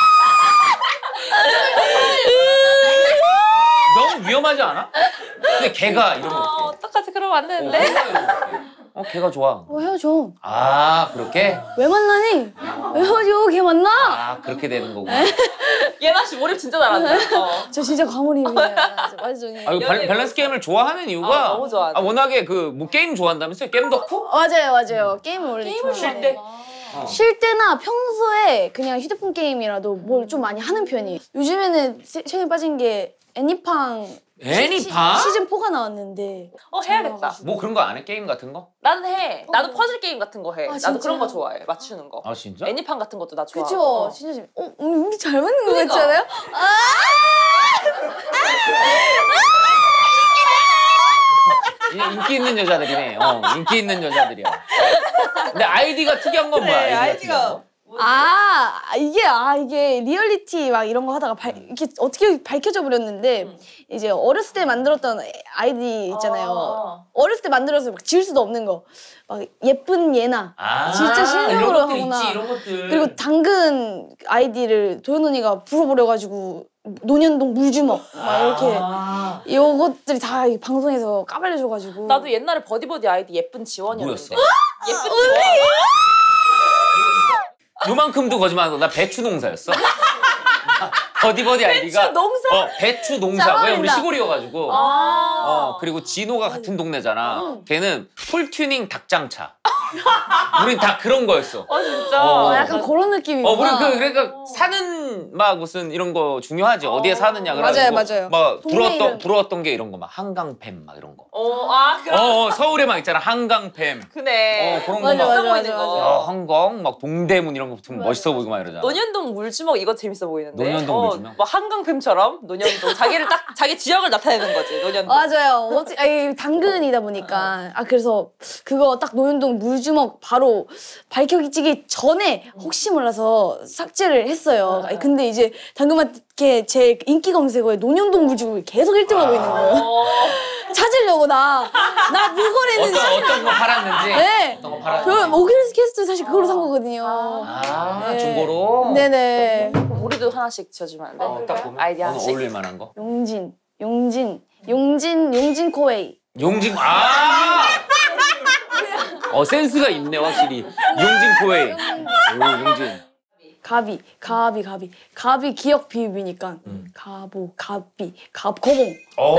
[SPEAKER 1] 위험하지 않아? 근데 걔가 이런 거
[SPEAKER 2] 아,
[SPEAKER 1] 어때?
[SPEAKER 2] 어떡하지? 그러면 안
[SPEAKER 1] 어,
[SPEAKER 2] 되는데?
[SPEAKER 1] 걔가 이런 거 어때? 어, 걔가 좋아.
[SPEAKER 3] 어 헤어져.
[SPEAKER 1] 아, 그렇게?
[SPEAKER 3] 왜 만나니? 왜 헤어져? 걔 만나?
[SPEAKER 1] 아, 그렇게 되는 거구나.
[SPEAKER 2] 예나 씨 몰입 진짜 잘한다. 어.
[SPEAKER 3] 저 진짜 과몰입이에요. 완전히.
[SPEAKER 1] 아, 이거 밸- 밸런스 게임을 좋아하는 이유가
[SPEAKER 2] 아, 너무 좋아하네.
[SPEAKER 1] 아, 워낙에 그 뭐 게임 좋아한다면서요? 게임 덕후?
[SPEAKER 3] 맞아요, 맞아요. 게임을 원래
[SPEAKER 2] 게임을
[SPEAKER 3] 좋아하는데.
[SPEAKER 1] 쉴 때? 어.
[SPEAKER 3] 쉴 때나 평소에 그냥 휴대폰 게임이라도 뭘 좀 많이 하는 편이에요. 요즘에는 세- 최근에 빠진 게 애니팡
[SPEAKER 1] 애니팡?
[SPEAKER 3] 시, 시즌 사가 나왔는데
[SPEAKER 2] 어, 해야겠다.
[SPEAKER 1] 뭐 그런 거 안 해? 게임 같은 거?
[SPEAKER 2] 나는 해. 나도 퍼즐 게임 같은 거 해.
[SPEAKER 3] 아,
[SPEAKER 2] 나도
[SPEAKER 3] 진짜요?
[SPEAKER 2] 그런 거 좋아해. 맞추는 거.
[SPEAKER 1] 아, 진짜?
[SPEAKER 2] 애니팡 같은 것도 나 좋아하고.
[SPEAKER 3] 그쵸?
[SPEAKER 2] 어.
[SPEAKER 3] 진짜 재밌 어? 음, 우리 잘 맞는 거
[SPEAKER 2] 그러니까.
[SPEAKER 3] 같지 않아요?
[SPEAKER 1] 이- 인기 있는 여자들이네. 어, 인기 있는 여자들이야. 근데 아이디가 특이한 건 뭐야?
[SPEAKER 2] 네,
[SPEAKER 1] 아이디가 특이한
[SPEAKER 2] 아이디가.
[SPEAKER 1] 거?
[SPEAKER 3] 아 이게 아 이게 리얼리티 막 이런 거 하다가 발, 이렇게 어떻게 밝혀져 버렸는데
[SPEAKER 2] 음.
[SPEAKER 3] 이제 어렸을 때 만들었던 아이디 있잖아요.
[SPEAKER 2] 아.
[SPEAKER 3] 어렸을 때 만들어서 막 지울 수도 없는 거. 막 예쁜 예나.
[SPEAKER 1] 아,
[SPEAKER 3] 진짜 실력으로
[SPEAKER 1] 이런 것들
[SPEAKER 3] 하구나.
[SPEAKER 1] 있지, 이런 것들.
[SPEAKER 3] 그리고 당근 아이디를 도현 언니가 불어버려가지고 노년동 물주먹 막 이렇게
[SPEAKER 1] 아,
[SPEAKER 3] 이것들이 다 이 방송에서 까발려줘가지고
[SPEAKER 2] 나도 옛날에 버디버디 아이디 예쁜 지원이었는데.
[SPEAKER 1] 뭐였어?
[SPEAKER 2] 예쁜 지원.
[SPEAKER 1] 요만큼도 거짓말하고 나 배추 농사였어. 버디버디 아이디가
[SPEAKER 2] 농사?
[SPEAKER 1] 어, 배추 농사.
[SPEAKER 3] 잘
[SPEAKER 1] 왜 우리
[SPEAKER 3] 어울린다.
[SPEAKER 1] 시골이어가지고.
[SPEAKER 2] 아.
[SPEAKER 1] 어, 그리고 진호가 같은 동네잖아. 걔는 풀튜닝 닭장차. 우린 다 그런 거였어.
[SPEAKER 2] 어, 진짜.
[SPEAKER 1] 어,
[SPEAKER 3] 어, 약간 그런 느낌이구나.
[SPEAKER 1] 어, 우리 그 그러니까 사는 막 무슨 이런 거 중요하지. 어디에 사느냐 그래가지고
[SPEAKER 3] 맞아요, 맞아요.
[SPEAKER 1] 막
[SPEAKER 3] 동네
[SPEAKER 1] 부러웠던
[SPEAKER 3] 이름.
[SPEAKER 1] 부러웠던 게 이런 거 막 한강팸 막 이런 거.
[SPEAKER 2] 어, 아, 그럼.
[SPEAKER 1] 어, 어 서울에 막 있잖아 한강팸.
[SPEAKER 2] 그네.
[SPEAKER 1] 어, 그런 거
[SPEAKER 3] 맞아,
[SPEAKER 1] 막.
[SPEAKER 3] 맞아,
[SPEAKER 2] 있어 보이는
[SPEAKER 3] 맞아,
[SPEAKER 2] 거죠.
[SPEAKER 1] 야, 한강 막 동대문 이런 거 붙으면 멋있어 보이고 막 이러잖아.
[SPEAKER 2] 논현동 물주먹 이거 재밌어 보이는데.
[SPEAKER 1] 논현동
[SPEAKER 2] 어,
[SPEAKER 1] 물주먹?
[SPEAKER 2] 뭐 한강팸처럼 논현동 자기를 딱 자기 지역을 나타내는 거지. 논현동.
[SPEAKER 3] 맞아요. 어찌, 아니, 당근이다 보니까. 아, 그래서 그거 딱 노현동 물주먹 바로 밝혀지기 전에 혹시 몰라서 삭제를 했어요. 아니, 근데 이제 당근한테 제 인기 검색어에 노현동 물주먹이 계속 일 등 하고 있는 거예요.
[SPEAKER 2] 어.
[SPEAKER 3] 찾으려고 나, 나 물건에는
[SPEAKER 1] 어떤 어떤 거 팔았는지.
[SPEAKER 3] 네.
[SPEAKER 1] 어떤 거 팔았는지.
[SPEAKER 3] 그 오큘러스 퀘스트 사실 그걸로 산 거거든요.
[SPEAKER 1] 아,
[SPEAKER 3] 네.
[SPEAKER 1] 중고로.
[SPEAKER 3] 네네.
[SPEAKER 2] 우리도 하나씩 지어주면 안 돼?
[SPEAKER 1] 어, 딱 보면
[SPEAKER 2] 아이디어
[SPEAKER 1] 오늘
[SPEAKER 2] 하나씩.
[SPEAKER 1] 어울릴 만한 거.
[SPEAKER 3] 용진, 용진, 용진, 용진 코웨이.
[SPEAKER 1] 용진 아. 어 센스가 있네 확실히. 용진 코웨이. 오 용진.
[SPEAKER 3] 가비, 가비, 가비, 가비 기억 비읍이니까
[SPEAKER 1] 음.
[SPEAKER 3] 가보, 가비, 갑고봉.
[SPEAKER 1] 오.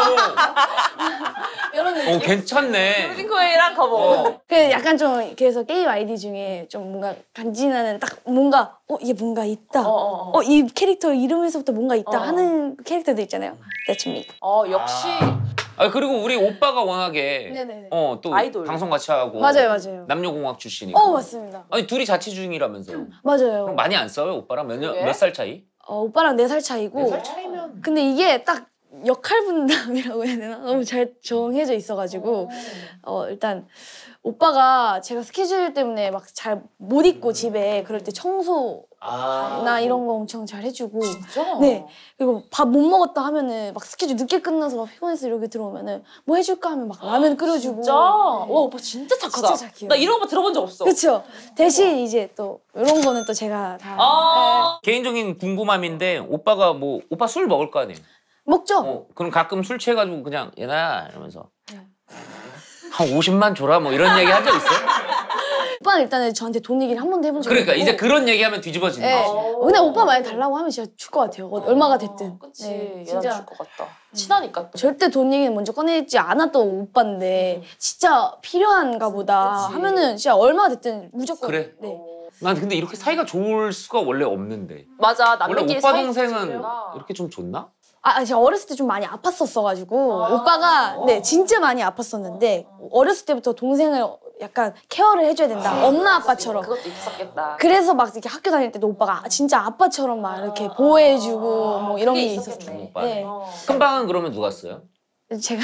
[SPEAKER 3] 이런 느낌.
[SPEAKER 1] 오 괜찮네.
[SPEAKER 2] 핑크웨이랑 거보.
[SPEAKER 1] 어.
[SPEAKER 3] 그 약간 좀 그래서 게임 아이디 중에 좀 뭔가 간지나는 딱 뭔가 어 이게 뭔가 있다.
[SPEAKER 2] 어, 어, 어.
[SPEAKER 3] 어 이 캐릭터 이름에서부터 뭔가 있다
[SPEAKER 2] 어.
[SPEAKER 3] 하는 캐릭터들 있잖아요. That's me.
[SPEAKER 2] 어, 역시.
[SPEAKER 1] 아 그리고 우리 오빠가 워낙에
[SPEAKER 3] 네네네.
[SPEAKER 1] 어 또
[SPEAKER 2] 아이돌.
[SPEAKER 1] 방송 같이 하고
[SPEAKER 3] 맞아요, 맞아요.
[SPEAKER 1] 남녀공학 출신이고.
[SPEAKER 3] 어 맞습니다.
[SPEAKER 1] 아니 둘이 자취 중이라면서요.
[SPEAKER 3] 맞아요.
[SPEAKER 1] 그럼 많이 안 싸워요 오빠랑 몇 년
[SPEAKER 2] 그래?
[SPEAKER 1] 몇 살 차이?
[SPEAKER 3] 어 오빠랑 네 살 차이고.
[SPEAKER 1] 네 살 차이면.
[SPEAKER 3] 근데 이게 딱 역할 분담이라고 해야 되나? 너무 잘 정해져 있어가지고 어 일단 오빠가 제가 스케줄 때문에 막 잘 못 있고 집에 그럴 때 청소나
[SPEAKER 1] 아.
[SPEAKER 3] 이런 거 엄청 잘 해주고
[SPEAKER 2] 진짜?
[SPEAKER 3] 네 그리고 밥 못 먹었다 하면은 막 스케줄 늦게 끝나서 막 피곤해서 이렇게 들어오면은 뭐 해줄까 하면 막 라면 끓여주고
[SPEAKER 2] 진짜? 와, 오빠 진짜 착하다.
[SPEAKER 3] 진짜 착해요.
[SPEAKER 2] 나 이런 거 들어본 적 없어.
[SPEAKER 3] 그렇죠. 대신 이제 또 이런 거는 또 제가 다
[SPEAKER 2] 아.
[SPEAKER 1] 개인적인 궁금함인데 오빠가 뭐 오빠 술 먹을 거 아니에요?
[SPEAKER 3] 네. 먹죠.
[SPEAKER 1] 어, 그럼 가끔 술 취해가지고 그냥 얘나 이러면서
[SPEAKER 3] 네.
[SPEAKER 1] 한 오십만 줘라 뭐 이런 얘기 한 적 있어요?
[SPEAKER 3] 오빠는 일단은 저한테 돈 얘기를 한 번도 해본 적이
[SPEAKER 1] 그러니까
[SPEAKER 3] 없고
[SPEAKER 1] 이제 그런 얘기하면 뒤집어지는
[SPEAKER 3] 네.
[SPEAKER 1] 거지.
[SPEAKER 3] 근데 오빠 많이 달라고 하면 진짜 줄 것 같아요. 어, 얼마가 됐든.
[SPEAKER 2] 그치.
[SPEAKER 3] 네,
[SPEAKER 2] 얘는
[SPEAKER 3] 진짜
[SPEAKER 2] 줄것 같다. 친하니까 또.
[SPEAKER 3] 절대 돈 얘기는 먼저 꺼내지 않았던 오빠인데 진짜 필요한가 보다
[SPEAKER 2] 그치.
[SPEAKER 3] 하면은 진짜 얼마가 됐든 무조건.
[SPEAKER 1] 그래?
[SPEAKER 3] 네.
[SPEAKER 1] 난 근데 이렇게 사이가 좋을 수가 원래 없는데.
[SPEAKER 2] 맞아.
[SPEAKER 1] 원래
[SPEAKER 2] 남들끼리
[SPEAKER 1] 오빠
[SPEAKER 2] 사이
[SPEAKER 1] 동생은
[SPEAKER 2] 좋구나.
[SPEAKER 1] 이렇게 좀 좋나?
[SPEAKER 3] 아, 제가 어렸을 때 좀 많이 아팠었어가지고 오빠가 네 진짜 많이 아팠었는데 어렸을 때부터 동생을 약간 케어를 해줘야 된다. 엄마 아빠처럼.
[SPEAKER 2] 그것도 있었겠다.
[SPEAKER 3] 그래서 막 이렇게 학교 다닐 때도 오빠가 진짜 아빠처럼 막 이렇게 보호해주고 뭐 이런
[SPEAKER 2] 그게
[SPEAKER 3] 게
[SPEAKER 2] 있었겠네.
[SPEAKER 3] 있었죠.
[SPEAKER 1] 오빠.
[SPEAKER 3] 네.
[SPEAKER 2] 어.
[SPEAKER 1] 큰 방은 그러면 누가 써요?
[SPEAKER 3] 제가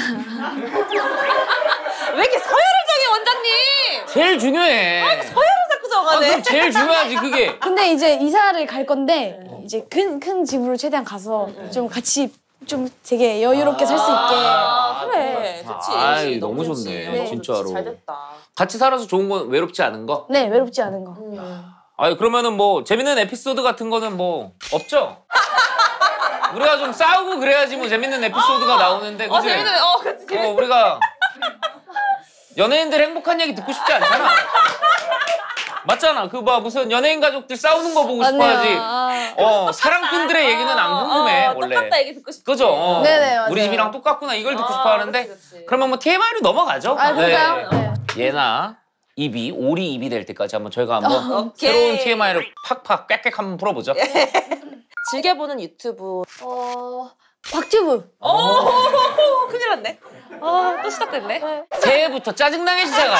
[SPEAKER 2] 왜 이렇게 서열을 정해 원장님?
[SPEAKER 1] 제일 중요해.
[SPEAKER 2] 자꾸
[SPEAKER 1] 아,
[SPEAKER 2] 정하네.
[SPEAKER 1] 그럼 제일 중요하지 그게.
[SPEAKER 3] 근데 이제 이사를 갈 건데 이제 큰 큰 집으로 최대한 가서 좀 같이 좀 되게 여유롭게 살 수 있게.
[SPEAKER 2] 아, 그래. 좋지.
[SPEAKER 1] 아이, 너무
[SPEAKER 2] 좋지.
[SPEAKER 1] 좋네,
[SPEAKER 2] 너무
[SPEAKER 1] 진짜로.
[SPEAKER 2] 좋지. 잘 됐다.
[SPEAKER 1] 같이 살아서 좋은 건 외롭지 않은 거?
[SPEAKER 3] 네 외롭지 않은 거.
[SPEAKER 2] 음.
[SPEAKER 1] 아니 그러면은 뭐 재밌는 에피소드 같은 거는 뭐 없죠? 우리가 좀 싸우고 그래야지 뭐 재밌는 에피소드가 나오는데
[SPEAKER 2] 어
[SPEAKER 1] 그치?
[SPEAKER 2] 재밌네. 어 그치 재밌네.
[SPEAKER 1] 어, 우리가 연예인들 행복한 얘기 듣고 싶지 않잖아. 맞잖아. 그 뭐 무슨 연예인 가족들 싸우는 거 보고 싶어 하지.
[SPEAKER 3] 아.
[SPEAKER 1] 어, 사랑꾼들의 얘기는 안 궁금해,
[SPEAKER 2] 어,
[SPEAKER 1] 원래.
[SPEAKER 2] 똑같다 얘기 듣고 싶지.
[SPEAKER 1] 그죠? 어.
[SPEAKER 3] 네네, 맞아요.
[SPEAKER 1] 우리 집이랑 똑같구나. 이걸 듣고
[SPEAKER 2] 어,
[SPEAKER 1] 싶어 하는데.
[SPEAKER 2] 그치, 그치.
[SPEAKER 1] 그러면 뭐 티엠아이로 넘어가죠.
[SPEAKER 3] 아, 그럴까요? 네.
[SPEAKER 1] 예나 입이 오리 입이 될 때까지 한번 저희가 한번
[SPEAKER 2] 오케이.
[SPEAKER 1] 새로운 티엠아이를 팍팍 꽥꽥 한번 풀어보죠.
[SPEAKER 2] 즐겨보는 유튜브.
[SPEAKER 3] 어, 박튜브.
[SPEAKER 2] 오 큰일 났네. 아또 시작됐네.
[SPEAKER 1] 새해부터 짜증나게 시작하네.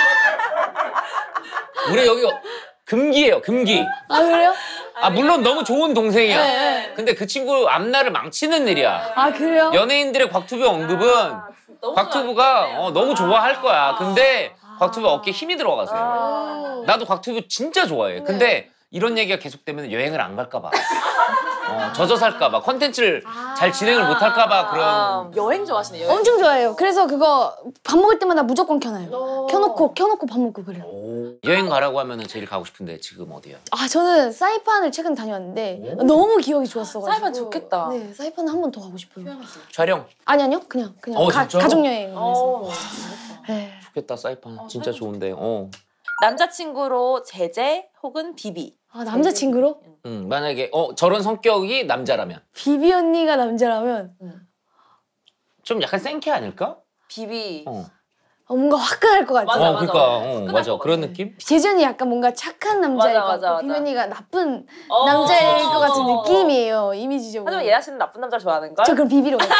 [SPEAKER 1] 우리 여기 금기예요, 금기.
[SPEAKER 3] 아, 그래요?
[SPEAKER 1] 아 물론 너무 좋은 동생이야.
[SPEAKER 3] 네.
[SPEAKER 1] 근데 그 친구 앞날을 망치는 일이야.
[SPEAKER 3] 아, 그래요?
[SPEAKER 1] 연예인들의 곽튜브 언급은
[SPEAKER 2] 너무
[SPEAKER 1] 곽튜브가
[SPEAKER 2] 좋아하는데.
[SPEAKER 1] 어, 너무 좋아할 거야. 근데 곽튜브 어깨에 힘이 들어가세요.
[SPEAKER 2] 아.
[SPEAKER 1] 나도 곽튜브 진짜 좋아해. 근데 이런 얘기가 계속되면 여행을 안 갈까 봐. 어, 젖어 살까 봐. 컨텐츠를 잘 진행을 못 할까 봐 그런.
[SPEAKER 2] 아, 여행 좋아하시네. 여행.
[SPEAKER 3] 엄청 좋아해요. 그래서 그거 밥 먹을 때마다 무조건 켜놔요. 켜놓고, 켜놓고 밥 먹고 그래요.
[SPEAKER 1] 오, 여행 가라고 하면 제일 가고 싶은데 지금 어디야?
[SPEAKER 3] 아, 저는 사이판을 최근 다녀왔는데 너무 기억이 좋았어가지고.
[SPEAKER 2] 사이판 좋겠다.
[SPEAKER 3] 네, 사이판은 한 번 더 가고 싶어요.
[SPEAKER 1] 촬영.
[SPEAKER 3] 아니, 아니요. 그냥, 그냥.
[SPEAKER 1] 어,
[SPEAKER 3] 가,
[SPEAKER 1] 진짜로?
[SPEAKER 3] 가족여행에서.
[SPEAKER 2] 어.
[SPEAKER 3] 네.
[SPEAKER 1] 좋겠다 사이판. 진짜 좋은데. 어.
[SPEAKER 2] 남자친구로 제재 혹은 비비.
[SPEAKER 3] 아, 남자친구로?
[SPEAKER 1] 음, 만약에 어 저런 성격이 남자라면
[SPEAKER 3] 비비 언니가 남자라면
[SPEAKER 1] 좀 약간 생캐 아닐까?
[SPEAKER 2] 비비.
[SPEAKER 1] 어.
[SPEAKER 3] 어, 뭔가 화끈할 것 같아요.
[SPEAKER 2] 맞아,
[SPEAKER 1] 어,
[SPEAKER 2] 맞아.
[SPEAKER 1] 그러니까 어,
[SPEAKER 2] 화끈할
[SPEAKER 1] 맞아.
[SPEAKER 2] 것
[SPEAKER 1] 그런
[SPEAKER 2] 같아.
[SPEAKER 1] 느낌?
[SPEAKER 3] 재전이 약간 뭔가 착한 남자일
[SPEAKER 2] 맞아,
[SPEAKER 3] 것
[SPEAKER 2] 맞아,
[SPEAKER 3] 같고
[SPEAKER 2] 맞아.
[SPEAKER 3] 비비 언니가 나쁜
[SPEAKER 2] 어.
[SPEAKER 3] 남자일 것 같은
[SPEAKER 2] 어.
[SPEAKER 3] 느낌이에요. 이미지적으로.
[SPEAKER 2] 하지만 예나 씨는 나쁜 남자를 좋아하는 걸?
[SPEAKER 3] 저 그럼 비비로 갈게요.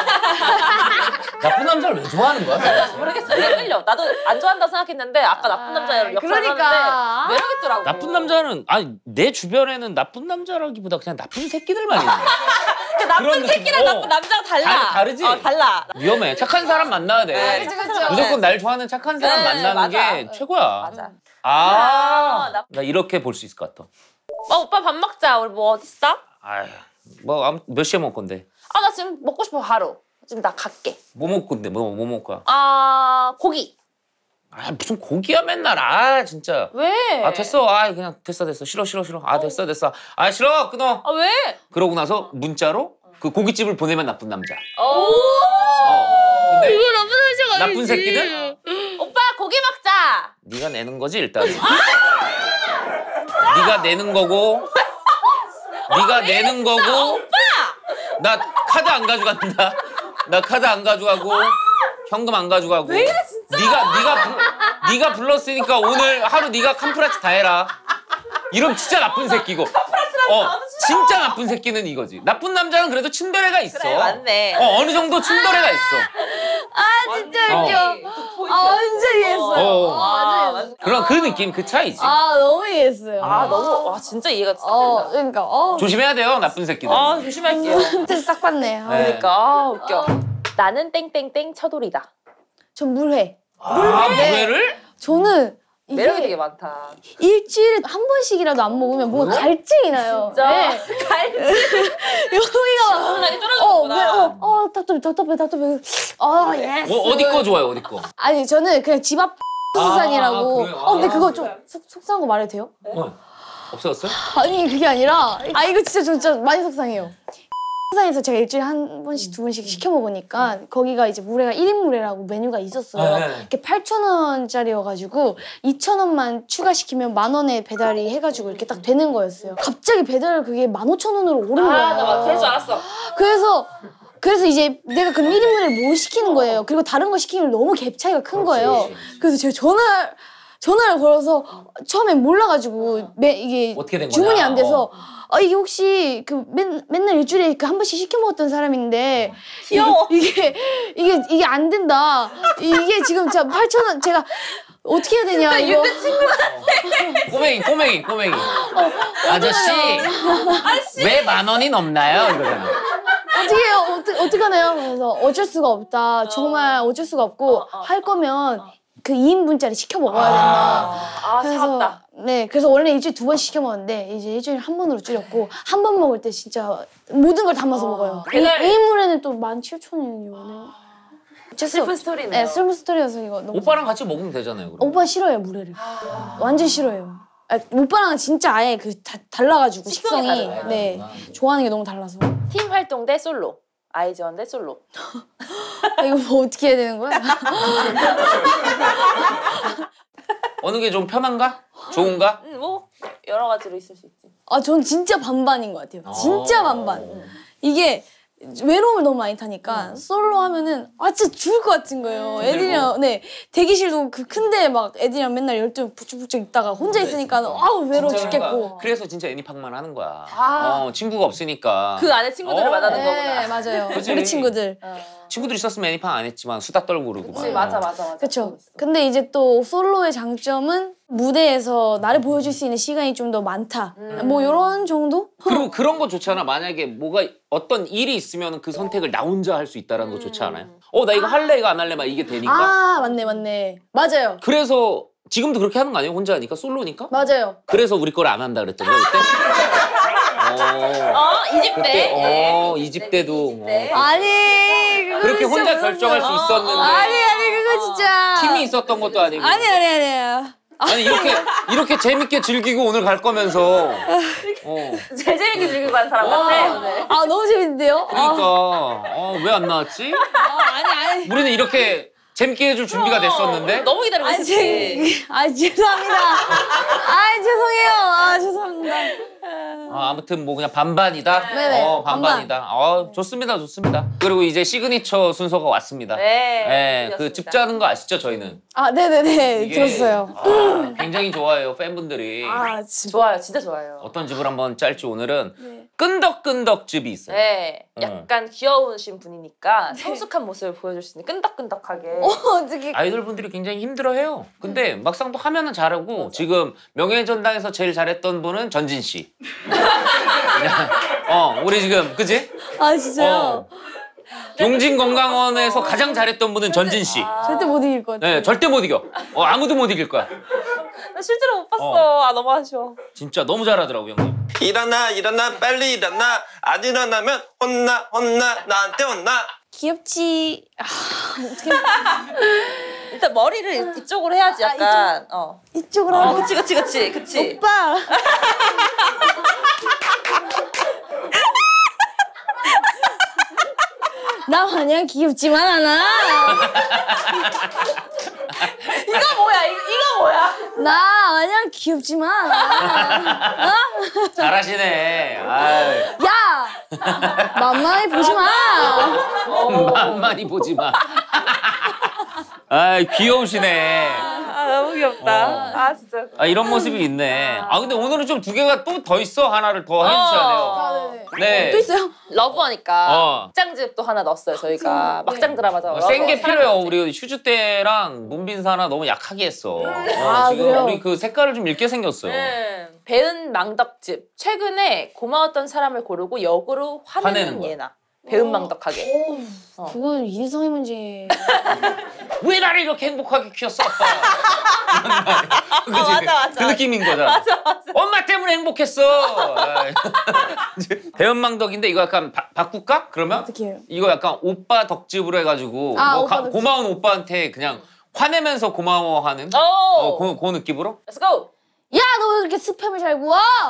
[SPEAKER 1] 나쁜 남자를 왜 좋아하는 거야?
[SPEAKER 2] 모르겠어. 그냥 끌려. 나도 안 좋아한다고 생각했는데 아까 나쁜 남자를 역할을
[SPEAKER 3] 그러니까.
[SPEAKER 2] 하는데 매력 있더라고.
[SPEAKER 1] 나쁜 남자는 아니 내 주변에는 나쁜 남자라기보다 그냥 나쁜 새끼들만 있는 거야.
[SPEAKER 2] 그 나쁜
[SPEAKER 1] 그런 느낌.
[SPEAKER 2] 새끼랑
[SPEAKER 1] 어.
[SPEAKER 2] 나쁜 남자가 달라.
[SPEAKER 1] 다- 다르지?
[SPEAKER 2] 어, 달라.
[SPEAKER 1] 위험해. 착한 사람 만나야 돼.
[SPEAKER 2] 네,
[SPEAKER 3] 그치,
[SPEAKER 2] 착한
[SPEAKER 3] 그치.
[SPEAKER 2] 사람
[SPEAKER 1] 무조건
[SPEAKER 2] 만나야지.
[SPEAKER 1] 날 좋아하는 착한 사람
[SPEAKER 2] 네,
[SPEAKER 1] 만나는
[SPEAKER 2] 맞아.
[SPEAKER 1] 게 최고야.
[SPEAKER 2] 맞아.
[SPEAKER 1] 아,
[SPEAKER 2] 아,
[SPEAKER 1] 나...
[SPEAKER 2] 나-
[SPEAKER 1] 이렇게 볼 수 있을 것 같아.
[SPEAKER 2] 어, 오빠 밥 먹자. 우리 뭐 어디 있어?
[SPEAKER 1] 아휴, 뭐 아무- 몇 시에 먹을 건데?
[SPEAKER 2] 아, 나 지금 먹고 싶어 바로. 지금 나 갈게.
[SPEAKER 1] 뭐 먹을 건데? 뭐, 뭐 먹을 거야?
[SPEAKER 2] 아, 고기.
[SPEAKER 1] 아 무슨 고기야 맨날. 아 진짜.
[SPEAKER 2] 왜?
[SPEAKER 1] 아 됐어. 아 그냥 됐어 됐어. 싫어 싫어 싫어. 아 됐어 됐어. 아 싫어 끊어.
[SPEAKER 2] 아, 왜?
[SPEAKER 1] 그러고 나서 문자로 그 고깃집을 보내면 나쁜 남자.
[SPEAKER 2] 오.
[SPEAKER 1] 어. 근데
[SPEAKER 3] 이거 나쁜 남자가
[SPEAKER 1] 나쁜 새끼는
[SPEAKER 2] 오빠 고기 먹자.
[SPEAKER 1] 네가 내는 거지 일단. 네가 내는 거고. 네가 내는 거고. 나 카드 안 가져간다. 나 카드 안 가져가고 현금 안 가져가고.
[SPEAKER 2] 왜 이래, 진짜?
[SPEAKER 1] 네가 네가 불, 네가 불렀으니까 오늘 하루 네가 캄프라치 다 해라. 이러면 진짜 나쁜 새끼고. 어, 진짜 나쁜 새끼는 이거지. 나쁜 남자는 그래도 친더레가 있어.
[SPEAKER 2] 그래, 맞네.
[SPEAKER 1] 어, 어느 정도 친더레가 있어.
[SPEAKER 3] 아, 진짜
[SPEAKER 1] 어.
[SPEAKER 3] 웃겨. 아, 완전 이해했어요.
[SPEAKER 1] 어.
[SPEAKER 3] 아, 맞아요.
[SPEAKER 2] 맞아.
[SPEAKER 1] 그런 그 느낌, 그 차이지.
[SPEAKER 3] 아, 너무 이해했어요.
[SPEAKER 2] 아, 너무 와 진짜 이해가 싹
[SPEAKER 3] 어,
[SPEAKER 2] 된다.
[SPEAKER 3] 그러니까, 어.
[SPEAKER 1] 조심해야 돼요, 나쁜 새끼들.
[SPEAKER 2] 아, 조심할게요.
[SPEAKER 3] 스트레스 싹 받네. 아,
[SPEAKER 1] 네.
[SPEAKER 2] 그러니까 아, 웃겨. 나는 땡땡땡 쳐돌이다.
[SPEAKER 3] 전 물회.
[SPEAKER 1] 아, 무회를?
[SPEAKER 3] 저는 이게
[SPEAKER 2] 매력이 되게 많다.
[SPEAKER 3] 일주일에 한 번씩이라도 안 먹으면 뭔가 갈증이 나요.
[SPEAKER 2] 진짜.
[SPEAKER 3] 네.
[SPEAKER 2] 갈증.
[SPEAKER 3] 여기가
[SPEAKER 2] 시원하게
[SPEAKER 3] 어,
[SPEAKER 2] 뚫어주는구나.
[SPEAKER 3] 네, 어, 어, 답답해, 답답해, 답답해. 아, 예스.
[SPEAKER 1] 어, 어디 거 좋아요, 어디 거?
[SPEAKER 3] 아니, 저는 그냥 집 앞 수산이라고.
[SPEAKER 1] 아, 그래요?
[SPEAKER 3] 어, 근데
[SPEAKER 1] 아.
[SPEAKER 3] 그거 좀 속, 속상한 거 말해도 돼요?
[SPEAKER 1] 어, 없어졌어요?
[SPEAKER 3] 아니, 그게 아니라. 아, 이거 진짜 진짜 많이 속상해요. 수산에서 제가 일주일에 한 번씩 두 번씩 시켜 먹으니까 거기가 이제 물회가 일 인 물회라고 메뉴가 있었어요.
[SPEAKER 1] 네.
[SPEAKER 3] 이렇게 팔천 원짜리여가지고 이천 원만 추가시키면 만 원에 배달이 해가지고 이렇게 딱 되는 거였어요. 갑자기 배달 그게 만 오천 원으로 오른 거예요.
[SPEAKER 2] 아, 나 그럴 줄 알았어.
[SPEAKER 3] 그래서 그래서 이제 내가 그럼 일 인분을 못 시키는 거예요. 그리고 다른 거 시키면 너무 갭 차이가 큰 거예요.
[SPEAKER 1] 그렇지, 그렇지.
[SPEAKER 3] 그래서 제가 전화 전화를 걸어서 처음엔 몰라가지고 매, 이게
[SPEAKER 1] 어떻게 된 거냐?
[SPEAKER 3] 주문이 안 돼서
[SPEAKER 1] 어.
[SPEAKER 3] 아 이게 혹시 그 맨, 맨날 일주일에 그 한 번씩 시켜 먹었던 사람인데
[SPEAKER 2] 귀여워.
[SPEAKER 3] 이게 이게 이게 안 된다. 이게 지금 제가 팔천 원 제가 어떻게 해야 되냐 이거.
[SPEAKER 2] 유대 친구
[SPEAKER 1] 꼬맹이, 꼬맹이, 꼬맹이.
[SPEAKER 3] 어,
[SPEAKER 1] 아저씨, 왜 만 원이 넘나요? 이러잖아.
[SPEAKER 3] 어떻게 해요? 어떻게 어떻게 하나요? 그래서 어쩔 수가 없다. 정말 어쩔 수가 없고
[SPEAKER 2] 어, 어.
[SPEAKER 3] 할 거면 그 이 인분짜리 시켜 먹어야 된다.
[SPEAKER 2] 아, 살았다.
[SPEAKER 3] 네, 그래서 원래 일주일에 두 번 시켜 먹었는데 이제 일주일에 한 번으로 줄였고 한 번 먹을 때 진짜 모든 걸 담아서 먹어요.
[SPEAKER 2] 배달-
[SPEAKER 3] 이 인분에는 또 만 칠천 원이요.
[SPEAKER 2] 슬픈 스토리네요.
[SPEAKER 3] 네, 슬픈 스토리여서 이거 너무.
[SPEAKER 1] 오빠랑 같이 먹으면 되잖아요. 그럼.
[SPEAKER 3] 오빠 싫어요 물회를. 완전 싫어요. 아, 오빠랑은 진짜 아예 그 다, 달라가지고
[SPEAKER 2] 식성이
[SPEAKER 3] 식성이
[SPEAKER 2] 다르구나.
[SPEAKER 3] 네 좋아하는 게 너무 달라서.
[SPEAKER 2] 팀 활동 대 솔로. 아이즈원 대 솔로.
[SPEAKER 3] 아, 이거 뭐 어떻게 해야 되는 거야?
[SPEAKER 1] 어느 게 좀 편한가? 좋은가?
[SPEAKER 2] 음, 뭐 여러 가지로 있을 수 있지.
[SPEAKER 3] 아, 전 진짜 반반인 것 같아요. 진짜 반반. 이게 외로움을 너무 많이 타니까 솔로 하면은 아 진짜 죽을 것 같은 거예요. 애들이랑 네 대기실도 그 큰데 막 애들이랑 맨날 열두 북적북적 있다가 혼자 있으니까 아우 외로워
[SPEAKER 1] 진짜
[SPEAKER 3] 죽겠고.
[SPEAKER 1] 그러니까 그래서 진짜 애니팡만 하는 거야.
[SPEAKER 2] 아.
[SPEAKER 1] 어, 친구가 없으니까.
[SPEAKER 2] 그 안에 친구들을
[SPEAKER 1] 어.
[SPEAKER 2] 만나는
[SPEAKER 3] 네
[SPEAKER 2] 거구나.
[SPEAKER 3] 맞아요.
[SPEAKER 1] 그치.
[SPEAKER 3] 우리 친구들.
[SPEAKER 2] 어.
[SPEAKER 1] 친구들 있었으면 애니팡 안 했지만 수다 떨고 그러고.
[SPEAKER 2] 그치
[SPEAKER 1] 막.
[SPEAKER 2] 맞아 맞아 맞아.
[SPEAKER 3] 그렇죠. 근데 이제 또 솔로의 장점은 무대에서 나를 보여줄 수 있는 시간이 좀 더 많다.
[SPEAKER 2] 음.
[SPEAKER 3] 뭐 이런 정도?
[SPEAKER 1] 그리고 그런 거 좋잖아. 만약에 뭐가 어떤 일이 있으면 그 선택을 나 혼자 할 수 있다는 거 좋지 않아요? 어, 나 이거 할래, 이거 안 할래, 막 이게 되니까.
[SPEAKER 3] 아 맞네 맞네. 맞아요.
[SPEAKER 1] 그래서 지금도 그렇게 하는 거 아니에요? 혼자 하니까? 솔로니까?
[SPEAKER 3] 맞아요.
[SPEAKER 1] 그래서 우리 걸 안 한다 그랬던 거야, 그때? 어,
[SPEAKER 2] 어 이집
[SPEAKER 1] 그때,
[SPEAKER 2] 때.
[SPEAKER 1] 어,
[SPEAKER 2] 예.
[SPEAKER 1] 이집 때도.
[SPEAKER 2] 이집 때.
[SPEAKER 1] 어.
[SPEAKER 3] 아니 그거
[SPEAKER 1] 그렇게
[SPEAKER 3] 진짜
[SPEAKER 1] 혼자
[SPEAKER 3] 무섭다.
[SPEAKER 1] 결정할 수 있었는데.
[SPEAKER 3] 아니 아니 그거 진짜
[SPEAKER 1] 팀이 있었던 것도 아니고.
[SPEAKER 3] 아니 아니 아니에요.
[SPEAKER 1] 아니, 이렇게, 이렇게 재밌게 즐기고 오늘 갈 거면서. 어.
[SPEAKER 2] 제일 재밌게 즐기고 간 사람 같아. 오늘.
[SPEAKER 3] 아 너무 재밌는데요?
[SPEAKER 1] 그러니까, 어, 왜 안 나왔지?
[SPEAKER 3] 아, 아니 아니.
[SPEAKER 1] 우리는 이렇게 재밌게 해줄 준비가 됐었는데.
[SPEAKER 2] 너무 기다리고
[SPEAKER 3] 아니,
[SPEAKER 2] 있었지.
[SPEAKER 3] 제, 아 죄송합니다. 아 죄송해요. 아 죄송합니다.
[SPEAKER 1] 아, 아무튼 뭐 그냥 반반이다.
[SPEAKER 3] 네네,
[SPEAKER 1] 어, 반반이다. 어, 좋습니다, 좋습니다. 그리고 이제 시그니처 순서가 왔습니다.
[SPEAKER 2] 네.
[SPEAKER 1] 예, 그
[SPEAKER 2] 드렸습니다.
[SPEAKER 1] 즙자는 거 아시죠, 저희는?
[SPEAKER 3] 아 네네네
[SPEAKER 1] 이게,
[SPEAKER 3] 들었어요.
[SPEAKER 1] 아, 굉장히 좋아해요, 팬분들이.
[SPEAKER 3] 아 진짜.
[SPEAKER 2] 좋아요, 진짜 좋아요.
[SPEAKER 1] 어떤 즙을 한번 짤지 오늘은
[SPEAKER 3] 네.
[SPEAKER 1] 끈덕끈덕 즙이 있어요.
[SPEAKER 2] 네,
[SPEAKER 1] 어.
[SPEAKER 2] 약간 귀여우신 분이니까 성숙한 모습을 보여줄 수 있는 끈덕끈덕하게.
[SPEAKER 3] 어 어떻게?
[SPEAKER 1] 아이돌 분들이 굉장히 힘들어해요. 근데 막상 또 하면은 잘하고 지금 명예전당에서 제일 잘했던 분은 전진 씨. 어, 우리 지금 그지?
[SPEAKER 3] 아 진짜요?
[SPEAKER 1] 어. 용진건강원에서 가장 잘했던 분은 전진 씨.
[SPEAKER 3] 절대 못 이길 것 같아요.
[SPEAKER 1] 네, 절대 못 이겨. 어, 아무도 못 이길 거야.
[SPEAKER 2] 나 실제로 못 봤어.
[SPEAKER 1] 어.
[SPEAKER 2] 아 너무 아쉬워.
[SPEAKER 1] 진짜 너무 잘하더라고, 형님.
[SPEAKER 4] 일어나 일어나 빨리 일어나 안 일어나면 혼나 혼나 나한테 혼나.
[SPEAKER 3] 귀엽지. 아 어떻게
[SPEAKER 2] 일단 머리를 이쪽으로 해야지 약간. 어.
[SPEAKER 3] 이쪽으로
[SPEAKER 2] 어,
[SPEAKER 3] 하고.
[SPEAKER 2] 그치 그치 그치 그치.
[SPEAKER 3] 오빠. 나 마냥 귀엽지만 않아.
[SPEAKER 2] 이거 뭐야? 이거, 이거 뭐야?
[SPEAKER 3] 나 마냥 귀엽지만 않아. 어?
[SPEAKER 1] 잘하시네. 아이,
[SPEAKER 3] 야! 만만히 보지 마.
[SPEAKER 1] 만만히 보지 마. 아이, 귀여우시네.
[SPEAKER 2] 아 너무 귀엽다.
[SPEAKER 1] 어.
[SPEAKER 2] 아 진짜.
[SPEAKER 1] 아, 이런 모습이 있네. 아, 근데 오늘은 좀 두 개가 또 더 있어. 하나를 더 해주셔야 돼요.
[SPEAKER 3] 아, 네네.
[SPEAKER 1] 네.
[SPEAKER 3] 또 있어요?
[SPEAKER 2] 러브하니까
[SPEAKER 1] 어.
[SPEAKER 2] 막장집도 하나 넣었어요 저희가.
[SPEAKER 3] 네.
[SPEAKER 2] 막장 드라마죠.
[SPEAKER 1] 어, 센 게 필요해요. 우리 휴즈 때랑 문빈사나 너무 약하게 했어. 어,
[SPEAKER 3] 아,
[SPEAKER 1] 지금
[SPEAKER 3] 그래요?
[SPEAKER 1] 우리 그 색깔을 좀 읽게 생겼어요.
[SPEAKER 2] 네. 배은 망덕집. 최근에 고마웠던 사람을 고르고 역으로 화내는,
[SPEAKER 1] 화내는 거야.
[SPEAKER 2] 예나. 배은 망덕하게.
[SPEAKER 3] 오,
[SPEAKER 2] 어.
[SPEAKER 3] 그건 인성의 문제.
[SPEAKER 1] 왜 나를 이렇게 행복하게 키웠어, 아빠? 그치?
[SPEAKER 2] 맞아, 맞아.
[SPEAKER 1] 그 느낌인 거잖아.
[SPEAKER 2] 맞아 맞아.
[SPEAKER 1] 엄마 때문에 행복했어. 아이. 배은망덕인데 이거 약간 바, 바꿀까? 그러면?
[SPEAKER 3] 어떻게 해요?
[SPEAKER 1] 이거 약간 오빠 덕집으로 해가지고
[SPEAKER 3] 아,
[SPEAKER 1] 뭐
[SPEAKER 3] 오빠
[SPEAKER 1] 가-
[SPEAKER 3] 덕집.
[SPEAKER 1] 고마운 오빠한테 그냥 화내면서 고마워하는
[SPEAKER 2] 오.
[SPEAKER 1] 어, 그, 그 느낌으로?
[SPEAKER 2] Let's go.
[SPEAKER 3] 야, 너 왜 그렇게 스팸을 잘 구워? 어?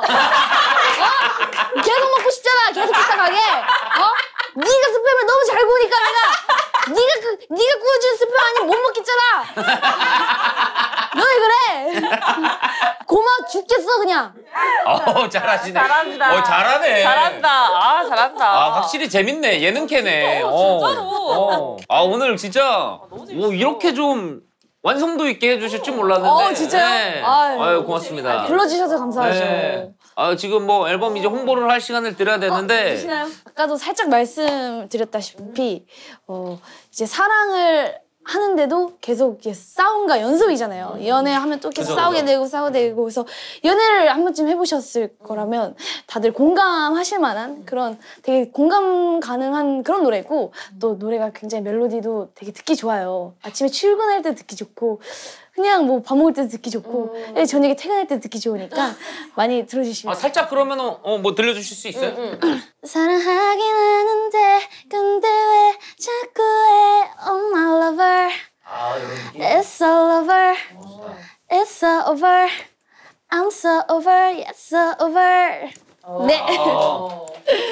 [SPEAKER 3] 계속 먹고 싶잖아. 계속 부탁하게. 어? 네가 스팸을 너무 잘 구우니까 내가 네가 그 네가 구워준 스팸 아니면 못 먹겠잖아. 너 왜 그래? 고마워 죽겠어 그냥.
[SPEAKER 1] 어, 잘하시네.
[SPEAKER 2] 잘한다.
[SPEAKER 1] 어, 잘하네.
[SPEAKER 2] 잘한다. 아 잘한다.
[SPEAKER 1] 아, 확실히 재밌네. 예능캐네.
[SPEAKER 2] 어, 진짜로.
[SPEAKER 1] 어. 아, 오늘 진짜
[SPEAKER 2] 너무 재밌어.
[SPEAKER 1] 뭐 이렇게 좀 완성도 있게 해주실 줄 몰랐는데.
[SPEAKER 3] 어, 진짜요?
[SPEAKER 1] 네.
[SPEAKER 3] 아유,
[SPEAKER 1] 아유, 고맙습니다.
[SPEAKER 3] 불러주셔서 감사하죠.
[SPEAKER 1] 네. 아, 지금 뭐 앨범 이제 홍보를 할 시간을 드려야 되는데.
[SPEAKER 3] 보시나요? 아까도 살짝 말씀드렸다시피 어, 이제 사랑을 하는데도 계속 이렇게 싸움과 연습이잖아요. 연애하면 또 계속
[SPEAKER 1] 그죠,
[SPEAKER 3] 싸우게
[SPEAKER 1] 그죠.
[SPEAKER 3] 되고 싸우게 되고 그래서 연애를 한 번쯤 해보셨을 거라면 다들 공감하실 만한 그런 되게 공감 가능한 그런 노래고 또 노래가 굉장히 멜로디도 되게 듣기 좋아요. 아침에 출근할 때 듣기 좋고 그냥 뭐 밥 먹을 때 듣기 좋고 저녁에 퇴근할 때 듣기 좋으니까 많이 들어주시면
[SPEAKER 1] 아, 살짝 그러면 어, 뭐 들려주실 수 있어요?
[SPEAKER 3] 사랑하긴 하는데 근데 왜 자꾸 해 Oh my lover
[SPEAKER 1] 아, 이런 느낌.
[SPEAKER 3] It's all over It's so over I'm so over Yes so over 네
[SPEAKER 1] 아,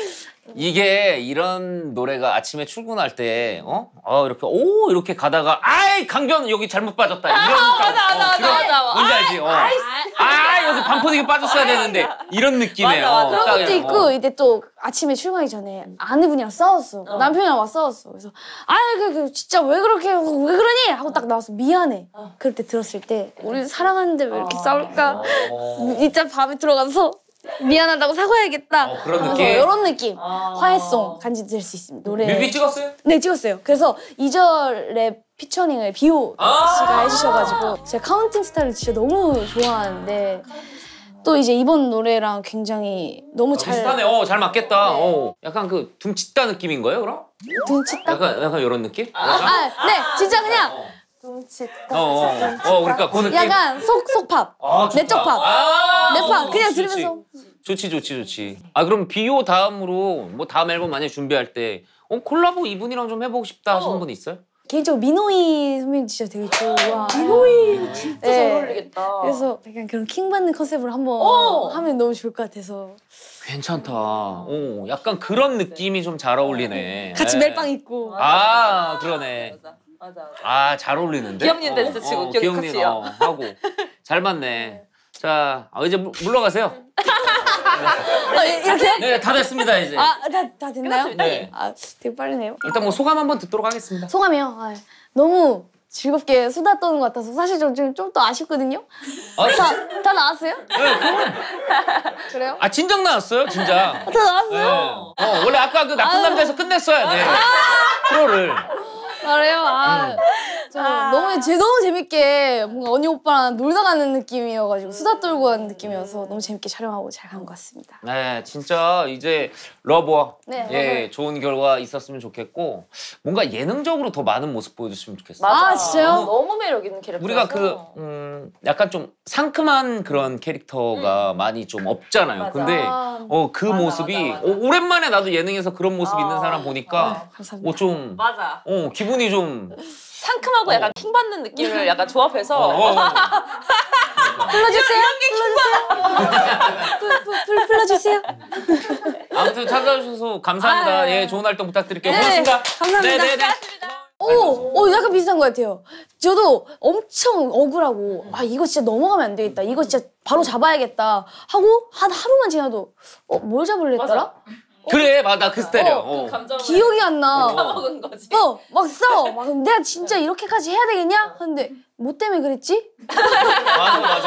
[SPEAKER 1] 이게 이런 노래가 아침에 출근할 때 어? 어 이렇게 오 이렇게 가다가 아이 강변 여기 잘못 빠졌다 이런
[SPEAKER 2] 맞아, 맞아, 맞아, 맞아.
[SPEAKER 1] 뭔지 알지? 어. 아 여기 반포대교 빠졌어야 되는데 이런 느낌이에요.
[SPEAKER 2] 맞아, 맞아.
[SPEAKER 1] 어, 딱
[SPEAKER 3] 그런 것도 있고
[SPEAKER 1] 어.
[SPEAKER 3] 이제 또 아침에 출근하기 전에 아내분이랑 싸웠어. 남편이랑 막 싸웠어. 그래서 아그 그, 진짜 왜 그렇게 왜 그러니 하고 딱 나와서 미안해. 그럴 때 들었을 때 우리 사랑하는데 왜 이렇게 싸울까?
[SPEAKER 1] 어.
[SPEAKER 3] 진짜 밤에 들어가서 미안하다고 사과해야겠다.
[SPEAKER 1] 어, 그런
[SPEAKER 3] 그래서
[SPEAKER 1] 느낌?
[SPEAKER 3] 이런 느낌 화해송 간지 들 수 있습니다. 노래.
[SPEAKER 1] 뮤비 찍었어요?
[SPEAKER 3] 네 찍었어요. 그래서 이 절에 피처링을 비오
[SPEAKER 1] 아
[SPEAKER 3] 씨가 해주셔가지고 제가 카운팅 스타일을 진짜 너무 좋아하는데 또 이제 이번 노래랑 굉장히 너무 잘
[SPEAKER 1] 비슷하네. 어, 잘 맞겠다. 어. 약간 그 둠칫다 느낌인 거예요, 그럼?
[SPEAKER 3] 둥치다.
[SPEAKER 1] 약간 약간 이런 느낌?
[SPEAKER 3] 아, 네, 진짜 그냥
[SPEAKER 2] 둠칫다.
[SPEAKER 1] 어, 어, 어, 그러니까 그 느낌.
[SPEAKER 3] 약간 속 속팝,
[SPEAKER 1] 아, 좋다.
[SPEAKER 3] 내적 팝,
[SPEAKER 1] 아,
[SPEAKER 3] 내팝
[SPEAKER 1] 어,
[SPEAKER 3] 그냥
[SPEAKER 1] 좋지,
[SPEAKER 3] 들으면서
[SPEAKER 1] 좋지, 좋지, 좋지. 아 그럼 비오 다음으로 뭐 다음 앨범 만약 준비할 때 어, 콜라보 이분이랑 좀 해보고 싶다 하시는
[SPEAKER 2] 어.
[SPEAKER 1] 분 있어요?
[SPEAKER 3] 개인적으로 민호이 선배님 진짜 되게 좋아.
[SPEAKER 2] 민호이 진짜 잘 어울리겠다.
[SPEAKER 3] 그래서 약간 그런 킹 받는 컨셉으로 한번
[SPEAKER 2] 어.
[SPEAKER 3] 하면 너무 좋을 것 같아서
[SPEAKER 1] 괜찮다. 어, 약간 그런 느낌이 좀 잘 어울리네.
[SPEAKER 3] 같이
[SPEAKER 1] 네.
[SPEAKER 3] 멜빵 입고.
[SPEAKER 1] 아 그러네.
[SPEAKER 2] 맞아, 맞아, 맞아.
[SPEAKER 1] 아 잘 어울리는데?
[SPEAKER 2] 귀염님 댄스 치고 귀염
[SPEAKER 1] 귀염님,
[SPEAKER 2] 같이요.
[SPEAKER 1] 어, 하고 잘 맞네. 자 아, 이제 물- 물러가세요.
[SPEAKER 3] 어, 이렇게?
[SPEAKER 1] 네 다 됐습니다 이제.
[SPEAKER 3] 아, 다, 다 됐나요?
[SPEAKER 2] 끝났습니다.
[SPEAKER 1] 네.
[SPEAKER 3] 아, 되게 빠르네요.
[SPEAKER 1] 일단 뭐 소감 한번 듣도록 하겠습니다.
[SPEAKER 3] 소감이요? 아, 너무 즐겁게 수다 떠는 것 같아서 사실 좀 좀 더 아쉽거든요.
[SPEAKER 1] 아,
[SPEAKER 3] 다, 다 나왔어요?
[SPEAKER 1] 네, 그럼.
[SPEAKER 3] 그래요?
[SPEAKER 1] 아 진정 나왔어요 진짜.
[SPEAKER 3] 다 나왔어요?
[SPEAKER 1] 네. 어 원래 아까 그 나쁜
[SPEAKER 3] 아유.
[SPEAKER 1] 남자에서 끝냈어야 돼. 프로를.
[SPEAKER 3] 그래요? 아,
[SPEAKER 1] 음.
[SPEAKER 3] 저 너무 제 너무 재밌게 뭔가 언니 오빠랑 놀다 가는 느낌이어가지고 수다 떨고 가는 느낌이어서 너무 재밌게 촬영하고 잘 간 것 같습니다.
[SPEAKER 1] 네 진짜 이제 러버
[SPEAKER 3] 네,
[SPEAKER 1] 예 좋은 결과 있었으면 좋겠고 뭔가 예능적으로 더 많은 모습 보여줬으면 좋겠어.
[SPEAKER 2] 맞아.
[SPEAKER 3] 아, 진짜요?
[SPEAKER 2] 너무 매력 있는 캐릭터.
[SPEAKER 1] 우리가 그 음, 약간 좀 상큼한 그런 캐릭터가 많이 좀 없잖아요.
[SPEAKER 2] 맞아.
[SPEAKER 1] 근데
[SPEAKER 3] 아,
[SPEAKER 1] 어 그
[SPEAKER 2] 맞아,
[SPEAKER 1] 모습이
[SPEAKER 2] 맞아, 맞아.
[SPEAKER 1] 어, 오랜만에 나도 예능에서 그런 모습
[SPEAKER 2] 어.
[SPEAKER 1] 있는 사람 보니까
[SPEAKER 3] 감사합니다.
[SPEAKER 1] 어 좀
[SPEAKER 2] 맞아.
[SPEAKER 1] 어 기분이 좀
[SPEAKER 2] 상큼하고 약간 킹 받는 느낌을 약간 조합해서
[SPEAKER 1] 어, 어, 어.
[SPEAKER 3] 불러주세요. 불러주세요. 불- 불- 불- 불러주세요.
[SPEAKER 1] 아무튼 찾아주셔서 감사합니다.
[SPEAKER 3] 아,
[SPEAKER 1] 예 좋은 활동 부탁드릴게요.
[SPEAKER 3] 네,
[SPEAKER 1] 고맙습니다.
[SPEAKER 3] 감사합니다.
[SPEAKER 1] 네, 네, 네.
[SPEAKER 3] 오, 오, 약간 비슷한 것 같아요. 저도 엄청 억울하고, 아, 이거 진짜 넘어가면 안 되겠다. 이거 진짜 바로 잡아야겠다. 하고, 한 하루만 지나도, 어, 뭘 잡으려 했더라?
[SPEAKER 1] 그래 맞아 그 스타일이야.
[SPEAKER 3] 어,
[SPEAKER 1] 어.
[SPEAKER 2] 감정을
[SPEAKER 3] 기억이 안 나.
[SPEAKER 2] 먹은 거지.
[SPEAKER 3] 어, 막 싸워. 막, 내가 진짜 이렇게까지 해야 되겠냐? 근데, 뭐 때문에 그랬지?
[SPEAKER 1] 맞아 맞아